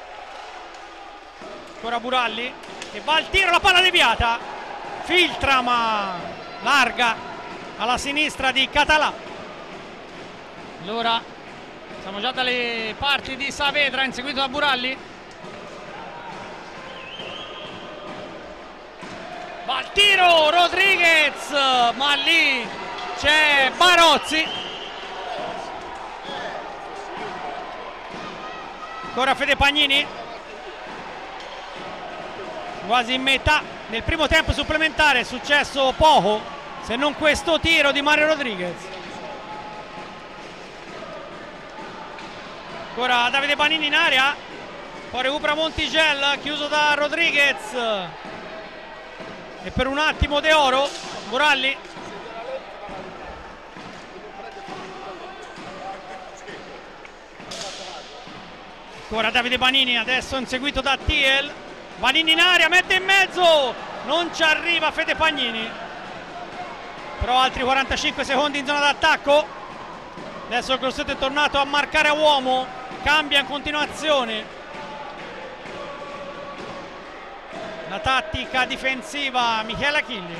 Ancora Buralli che va al tiro, la palla deviata, filtra ma larga alla sinistra di Català. Allora siamo già dalle parti di Saavedra, inseguito da Buralli. Va al tiro Rodriguez, ma lì c'è Barozzi, ancora Fede Pagnini, quasi in metà nel primo tempo supplementare. È successo poco, se non questo tiro di Mario Rodriguez. Ancora Davide Pagnini in area, poi recupera Montigelli, chiuso da Rodriguez, e per un attimo De Oro. Buralli, ancora Davide Pagnini, adesso inseguito da Thiel. Pagnini in area, mette in mezzo, non ci arriva Fede Pagnini, però altri quarantacinque secondi in zona d'attacco. Adesso il Grosseto è tornato a marcare a uomo, cambia in continuazione la tattica difensiva Michele Achilli.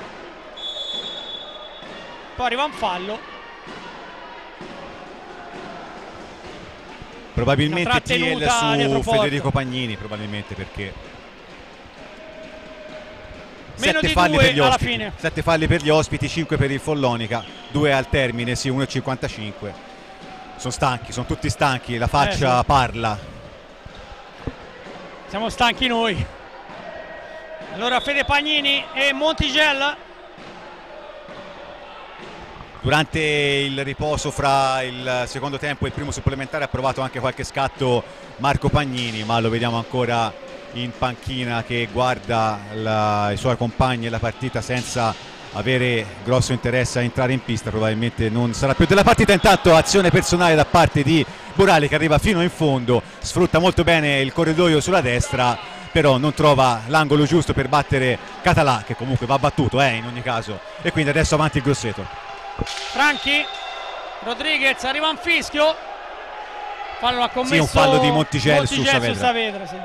Poi arriva un fallo, probabilmente Thiel su Federico Federico Pagnini, probabilmente, perché meno sette di falli due per gli alla ospiti, fine. sette falli per gli ospiti, cinque per il Follonica, due al termine, sì, uno e cinquantacinque. Sono stanchi, sono tutti stanchi, la faccia eh, sì. parla. Siamo stanchi noi. Allora Fede Pagnini e Montigelli. Durante il riposo fra il secondo tempo e il primo supplementare ha provato anche qualche scatto Marco Pagnini, ma lo vediamo ancora in panchina che guarda la, i suoi compagni e la partita senza avere grosso interesse a entrare in pista. Probabilmente non sarà più della partita. Intanto azione personale da parte di Buralli, che arriva fino in fondo, sfrutta molto bene il corridoio sulla destra, però non trova l'angolo giusto per battere Català, che comunque va battuto eh, in ogni caso, e quindi adesso avanti il Grosseto. Franchi, Rodriguez, arriva un fischio, fallo ha commesso. Sì, un fallo di Montigelli, Montigelli su Saavedra, su Saavedra sì.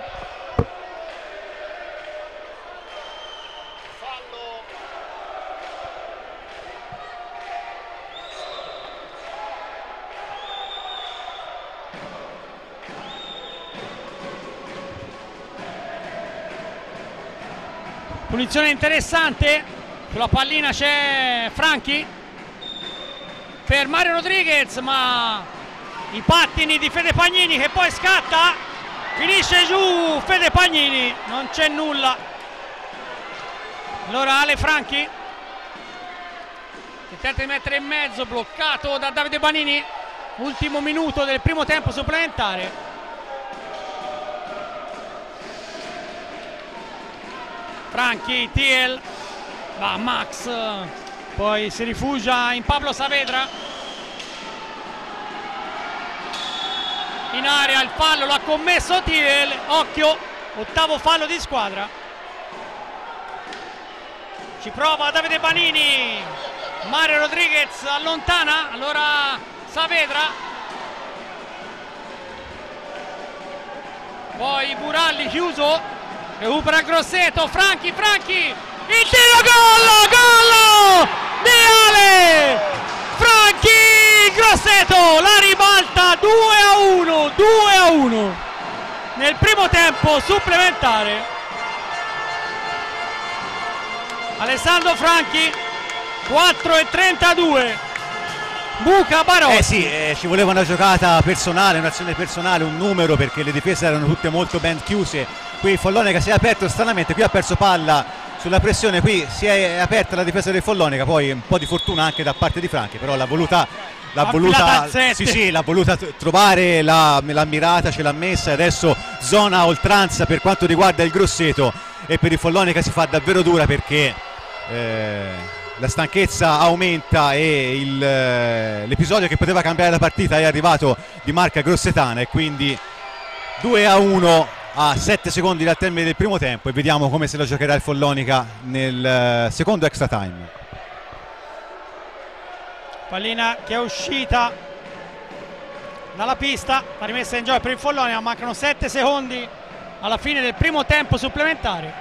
Punizione interessante, sulla pallina c'è Franchi per Mario Rodriguez, ma i pattini di Fede Pagnini che poi scatta, finisce giù Fede Pagnini, non c'è nulla. Allora Ale Franchi che tenta di mettere in mezzo, bloccato da Davide Pagnini. Ultimo minuto del primo tempo supplementare. Franchi, Thiel, va Max, poi si rifugia in Pablo Saavedra. In area il fallo l'ha commesso Thiel, occhio, ottavo fallo di squadra. Ci prova Davide Pagnini, Mario Rodriguez allontana, allora Saavedra, poi Buralli chiuso. Recupera Grosseto, Franchi, Franchi, il tiro, gol, gol di Ale Franchi, Grosseto la ribalta, due a uno, due a uno nel primo tempo supplementare. Alessandro Franchi, quattro e trentadue, buca Barozzi. Eh sì, eh, ci voleva una giocata personale, un'azione personale, un numero, perché le difese erano tutte molto ben chiuse. Qui il Follonica si è aperto stranamente, qui ha perso palla sulla pressione, qui si è aperta la difesa del Follonica, poi un po' di fortuna anche da parte di Franchi, però l'ha voluta, l'ha voluta, sì, sì, l'ha voluta trovare, l'ha, l'ha mirata, ce l'ha messa, e adesso zona oltranza per quanto riguarda il Grosseto, e per il Follonica si fa davvero dura, perché eh, la stanchezza aumenta e il, eh, l'episodio che poteva cambiare la partita è arrivato di marca grossetana, e quindi due a uno a sette secondi dal termine del primo tempo, e vediamo come se lo giocherà il Follonica nel secondo extra time. Pallina che è uscita dalla pista, la rimessa in gioco per il Follonica, mancano sette secondi alla fine del primo tempo supplementare.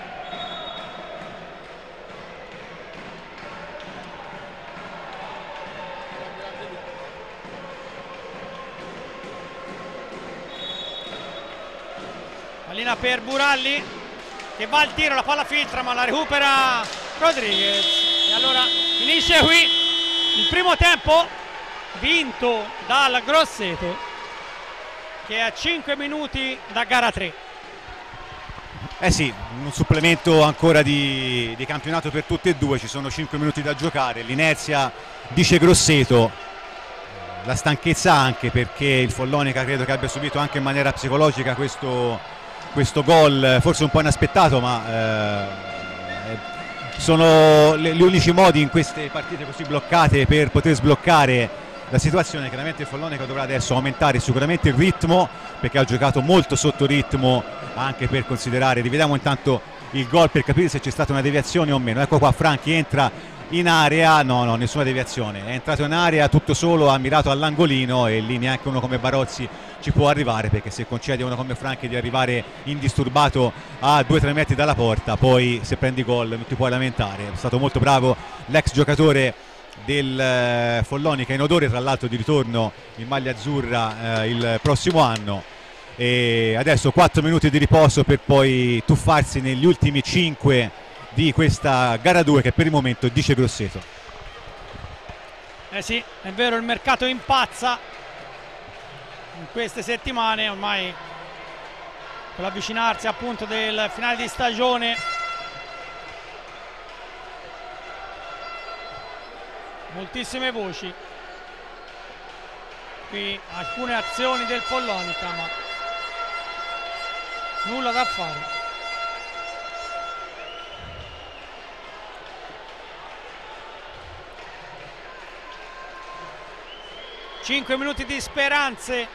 Pallina per Buralli che va al tiro, la palla filtra ma la recupera Rodriguez, e allora finisce qui il il primo tempo vinto dal Grosseto, che è a cinque minuti da gara tre. Eh sì, un supplemento ancora di, di campionato per tutte e due, ci sono cinque minuti da giocare, l'inerzia dice Grosseto, la stanchezza anche, perché il Follonica credo che abbia subito anche in maniera psicologica questo, questo gol, forse un po' inaspettato, ma eh, sono gli unici modi in queste partite così bloccate per poter sbloccare la situazione. Chiaramente il Follonica dovrà adesso aumentare sicuramente il ritmo, perché ha giocato molto sotto ritmo, anche per considerare, rivediamo intanto il gol per capire se c'è stata una deviazione o meno. Ecco qua, Franchi entra in area, no no nessuna deviazione, è entrato in area tutto solo, ha mirato all'angolino e lì neanche uno come Barozzi ci può arrivare, perché se concede a uno come Franchi di arrivare indisturbato a due tre metri dalla porta, poi se prendi gol non ti puoi lamentare. È stato molto bravo l'ex giocatore del Follonica, in odore tra l'altro di ritorno in maglia azzurra eh, il prossimo anno. E adesso quattro minuti di riposo per poi tuffarsi negli ultimi cinque di questa gara due, che per il momento dice Grosseto. Eh sì, è vero, il mercato impazza in queste settimane, ormai con l'avvicinarsi appunto del finale di stagione. Moltissime voci, qui alcune azioni del Follonica, ma nulla da fare. cinque minuti di speranze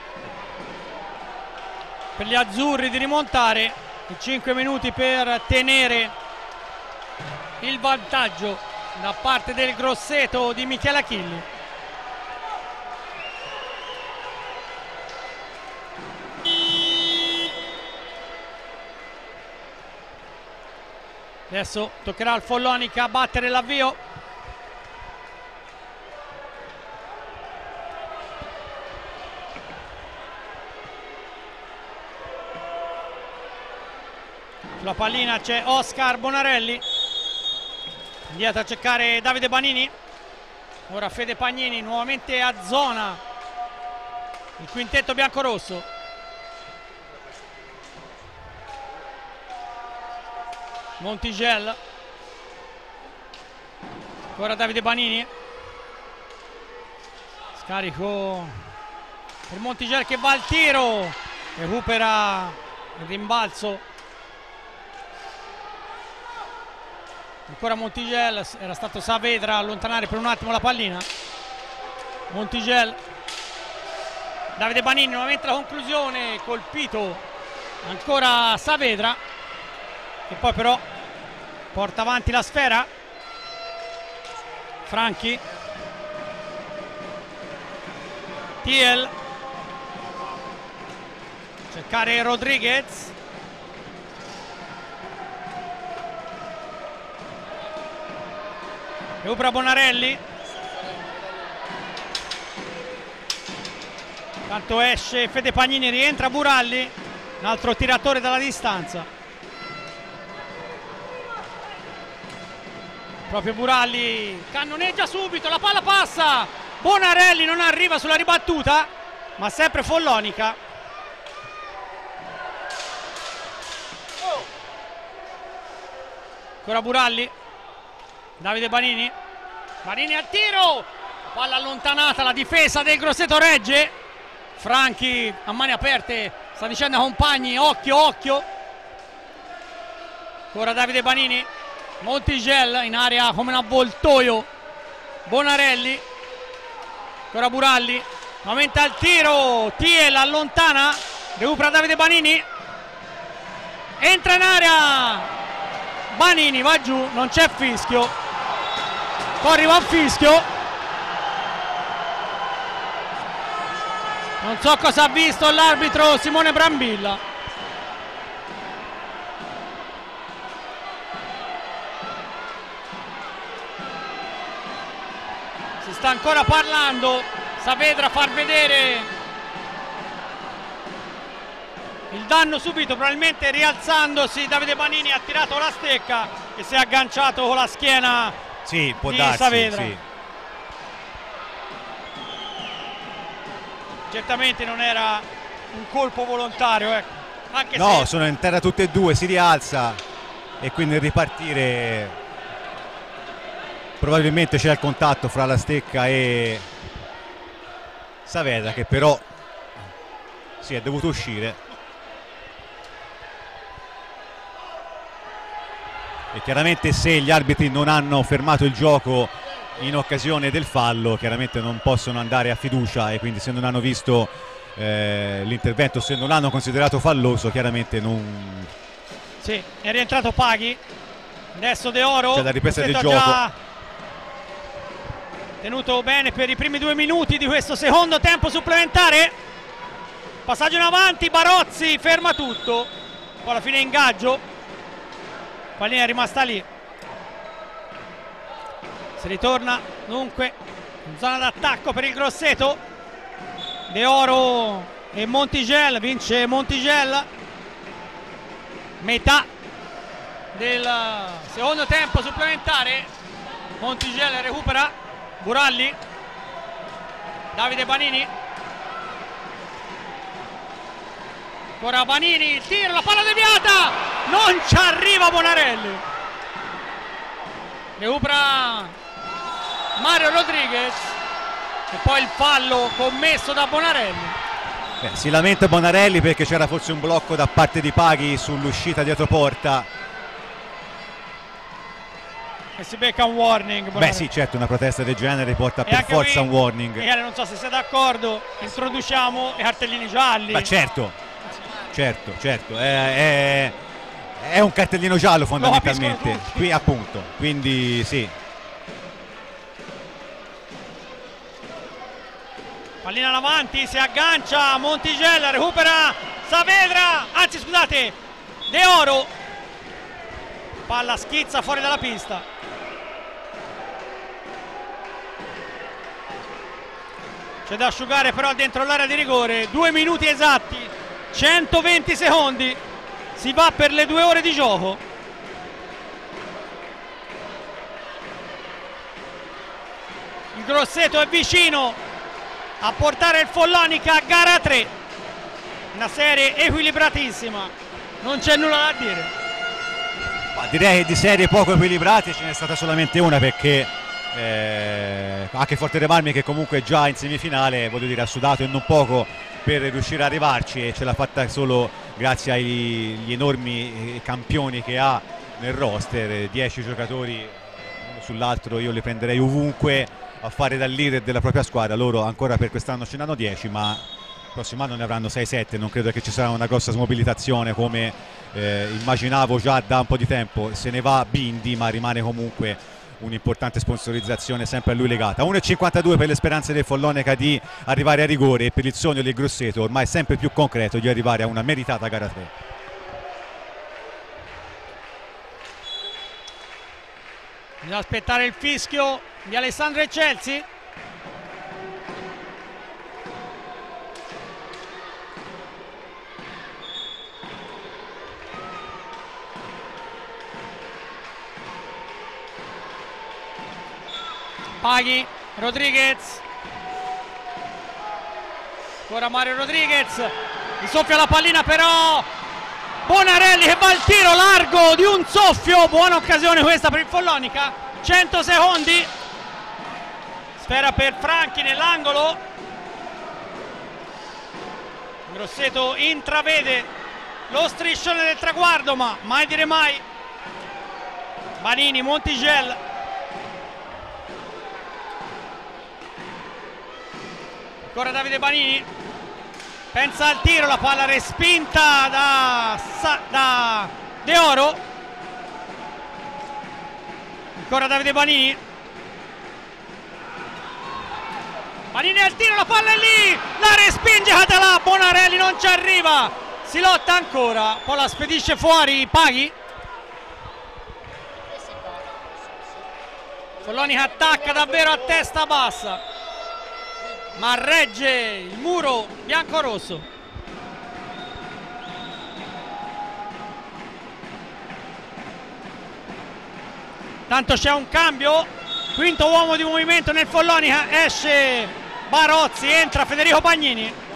per gli azzurri di rimontare, e cinque minuti per tenere il vantaggio da parte del Grosseto di Michele Achilli. Adesso toccherà al Follonica battere l'avvio. Sulla pallina c'è Oscar Bonarelli, indietro a cercare Davide Banini, ora Fede Pagnini nuovamente a zona il quintetto biancorosso. Montigel, ancora Davide Banini, scarico per Montigel che va al tiro, recupera il rimbalzo. Ancora Montigel, era stato Saavedra a allontanare per un attimo la pallina. Montigel, Davide Banini nuovamente la conclusione, colpito ancora Saavedra, che poi però porta avanti la sfera. Franchi, Thiel, cercare Rodriguez, recupera Bonarelli, tanto esce Fede Pagnini, rientra Buralli, un altro tiratore dalla distanza. Proprio Buralli cannoneggia subito, la palla passa, Bonarelli non arriva sulla ribattuta, ma sempre Follonica. Ancora Buralli, Davide Banini, Banini al tiro, palla allontanata, la difesa del Grosseto regge. Franchi a mani aperte sta dicendo ai compagni occhio occhio. Ancora Davide Banini, Montigel in area come un avvoltoio, Bonarelli, ancora Buralli, nuovamente al tiro, Thiel allontana, recupera Davide Banini, entra in area, Banini va giù, non c'è fischio, poi arriva un fischio, non so cosa ha visto l'arbitro Simone Brambilla. Si sta ancora parlando, Saavedra far vedere il danno subito, probabilmente rialzandosi Davide Banini ha tirato la stecca e si è agganciato con la schiena sì, può di darsi, Saavedra. Sì. certamente non era un colpo volontario, ecco. Anche no, se... sono in terra tutte e due, si rialza e quindi ripartire probabilmente c'è il contatto fra la Stecca e Saavedra, che però si è dovuto uscire. E chiaramente se gli arbitri non hanno fermato il gioco in occasione del fallo, chiaramente non possono andare a fiducia, e quindi se non hanno visto eh, l'intervento, se non l'hanno considerato falloso, chiaramente non... Sì, è rientrato Paghi, adesso De Oro, c'è la ripresa del gioco. Già tenuto bene per i primi due minuti di questo secondo tempo supplementare. Passaggio in avanti, Barozzi ferma tutto, poi alla fine ingaggio, pallina è rimasta lì. Si ritorna dunque in zona d'attacco per il Grosseto. De Oro e Montigel, vince Montigel. Metà del secondo tempo supplementare. Montigel recupera, Buralli, Davide Banini, ancora Banini, il tiro, la palla deviata, non ci arriva Bonarelli, recupera Mario Rodriguez e poi il fallo commesso da Bonarelli. Beh, si lamenta Bonarelli perché c'era forse un blocco da parte di Paghi sull'uscita dietro porta. E si becca un warning. Bonarelli. Beh sì, certo, una protesta del genere porta E per forza qui, un warning. Michele, non so se sei d'accordo, introduciamo i cartellini gialli. Ma certo, certo, certo, è, è, è un cartellino giallo fondamentalmente, qui appunto, quindi sì. Pallina in avanti, si aggancia Montigel, recupera Saavedra, anzi scusate, De Oro, palla schizza fuori dalla pista. C'è da asciugare però dentro l'area di rigore, due minuti esatti, centoventi secondi, si va per le due ore di gioco. Il Grosseto è vicino a portare il Follonica a gara tre, una serie equilibratissima, non c'è nulla da dire. Ma direi che di serie poco equilibrate ce n'è stata solamente una, perché eh, anche Forteremarmi, che comunque è già in semifinale, voglio dire, ha sudato e non poco per riuscire a arrivarci, e ce l'ha fatta solo grazie agli enormi campioni che ha nel roster, dieci giocatori uno sull'altro, io li prenderei ovunque a fare da leader della propria squadra. Loro ancora per quest'anno ce ne hanno dieci, ma il prossimo anno ne avranno sei sette. Non credo che ci sarà una grossa smobilitazione come eh, immaginavo già da un po' di tempo. Se ne va Bindi, ma rimane comunque un'importante sponsorizzazione sempre a lui legata. uno e cinquantadue per le speranze del Follonica di arrivare a rigore, e per il sogno del Grosseto ormai sempre più concreto di arrivare a una meritata gara tre. Bisogna aspettare il fischio di Alessandro Eccelsi. Paghi, Rodriguez, ancora Mario Rodriguez, gli soffia la pallina però Bonarelli che va al tiro largo di un soffio. Buona occasione questa per il Follonica, cento secondi, sfera per Franchi nell'angolo. Grosseto intravede lo striscione del traguardo, ma mai dire mai. Banini, Montigel, ancora Davide Banini, pensa al tiro, la palla respinta da, da De Oro, ancora Davide Banini, Banini al tiro, la palla è lì, la respinge Català, Bonarelli non ci arriva, si lotta ancora, poi la spedisce fuori Paghi. Follonica attacca davvero a testa bassa, ma regge il muro bianco-rosso. Tanto c'è un cambio, quinto uomo di movimento nel Follonica, esce Barozzi, entra Federico Pagnini.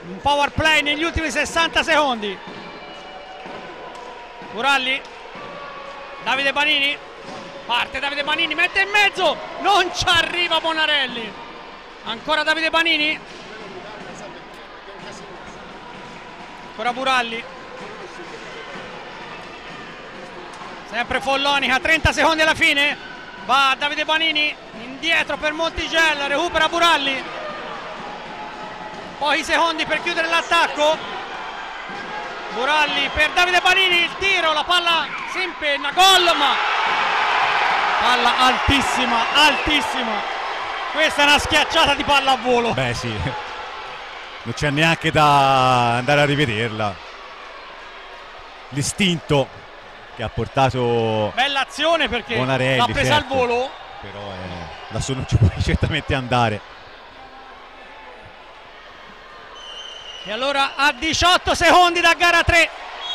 un power play negli ultimi sessanta secondi. Buralli, Davide Banini, parte Davide Banini, mette in mezzo, non ci arriva Bonarelli. Ancora Davide Banini, ancora Buralli, sempre Follonica, trenta secondi alla fine, va Davide Banini indietro per Montigello, recupera Buralli, pochi secondi per chiudere l'attacco. Buralli per Davide Banini, il tiro, la palla si impenna, gol, ma palla altissima, altissima. Questa è una schiacciata di palla a volo. Beh sì, non c'è neanche da andare a rivederla. L'istinto che ha portato bella azione perché Bonarelli, l'ha presa certo, al volo. però eh, lassù non ci puoi certamente andare. E allora a diciotto secondi da gara tre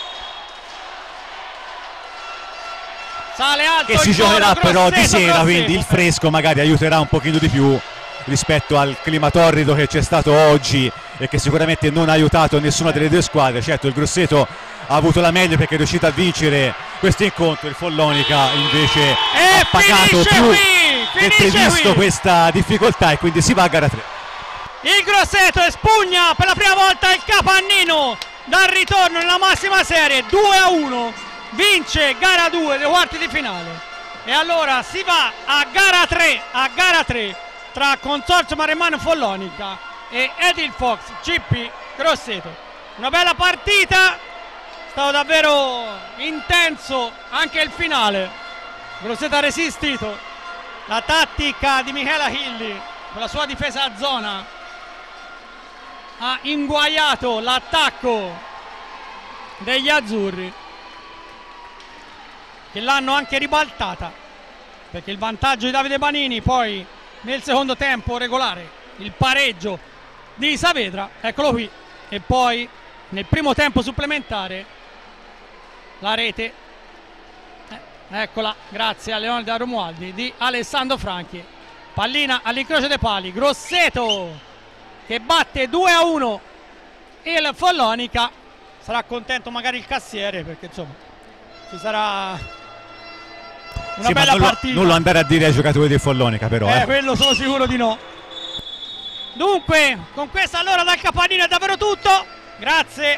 sale alto Che si giocherà però di sera, Grosseto. quindi il fresco magari aiuterà un pochino di più rispetto al clima torrido che c'è stato oggi e che sicuramente non ha aiutato nessuna delle due squadre. Certo, il Grosseto ha avuto la meglio perché è riuscito a vincere questo incontro, il Follonica invece E ha pagato più qui, che previsto qui. questa difficoltà e quindi si va a gara tre. Il Grosseto espugna per la prima volta il Capannino dal ritorno nella massima serie, due a uno, vince gara due dei quarti di finale. E allora si va a gara tre, a gara tre tra Consorzio Maremmano Follonica e Edil Fox G P Grosseto. Una bella partita, è stato davvero intenso anche il finale. Grosseto ha resistito, la tattica di Michela Hilli con la sua difesa a zona ha inguaiato l'attacco degli azzurri, che l'hanno anche ribaltata, perché il vantaggio di Davide Banini poi nel secondo tempo regolare il pareggio di Saavedra, eccolo qui, e poi nel primo tempo supplementare la rete, eh, eccola, grazie a Leone da Romualdi, di Alessandro Franchi. Pallina all'incrocio dei pali, Grosseto che batte due a uno il Follonica. Sarà contento magari il cassiere, perché insomma ci sarà una sì, bella ma non partita. Lo, non lo andare a dire ai giocatori del Follonica però eh, eh. quello sono sicuro di no. Dunque con questa allora dal Capannino è davvero tutto. Grazie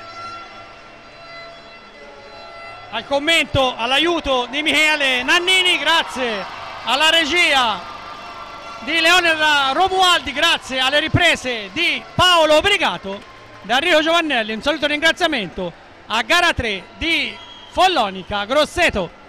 al commento, all'aiuto di Michele Nannini, grazie alla regia di Leone Romualdi, grazie alle riprese di Paolo Brigato, da Enrico Giovannelli. Un saluto e ringraziamento a gara tre di Follonica Grosseto.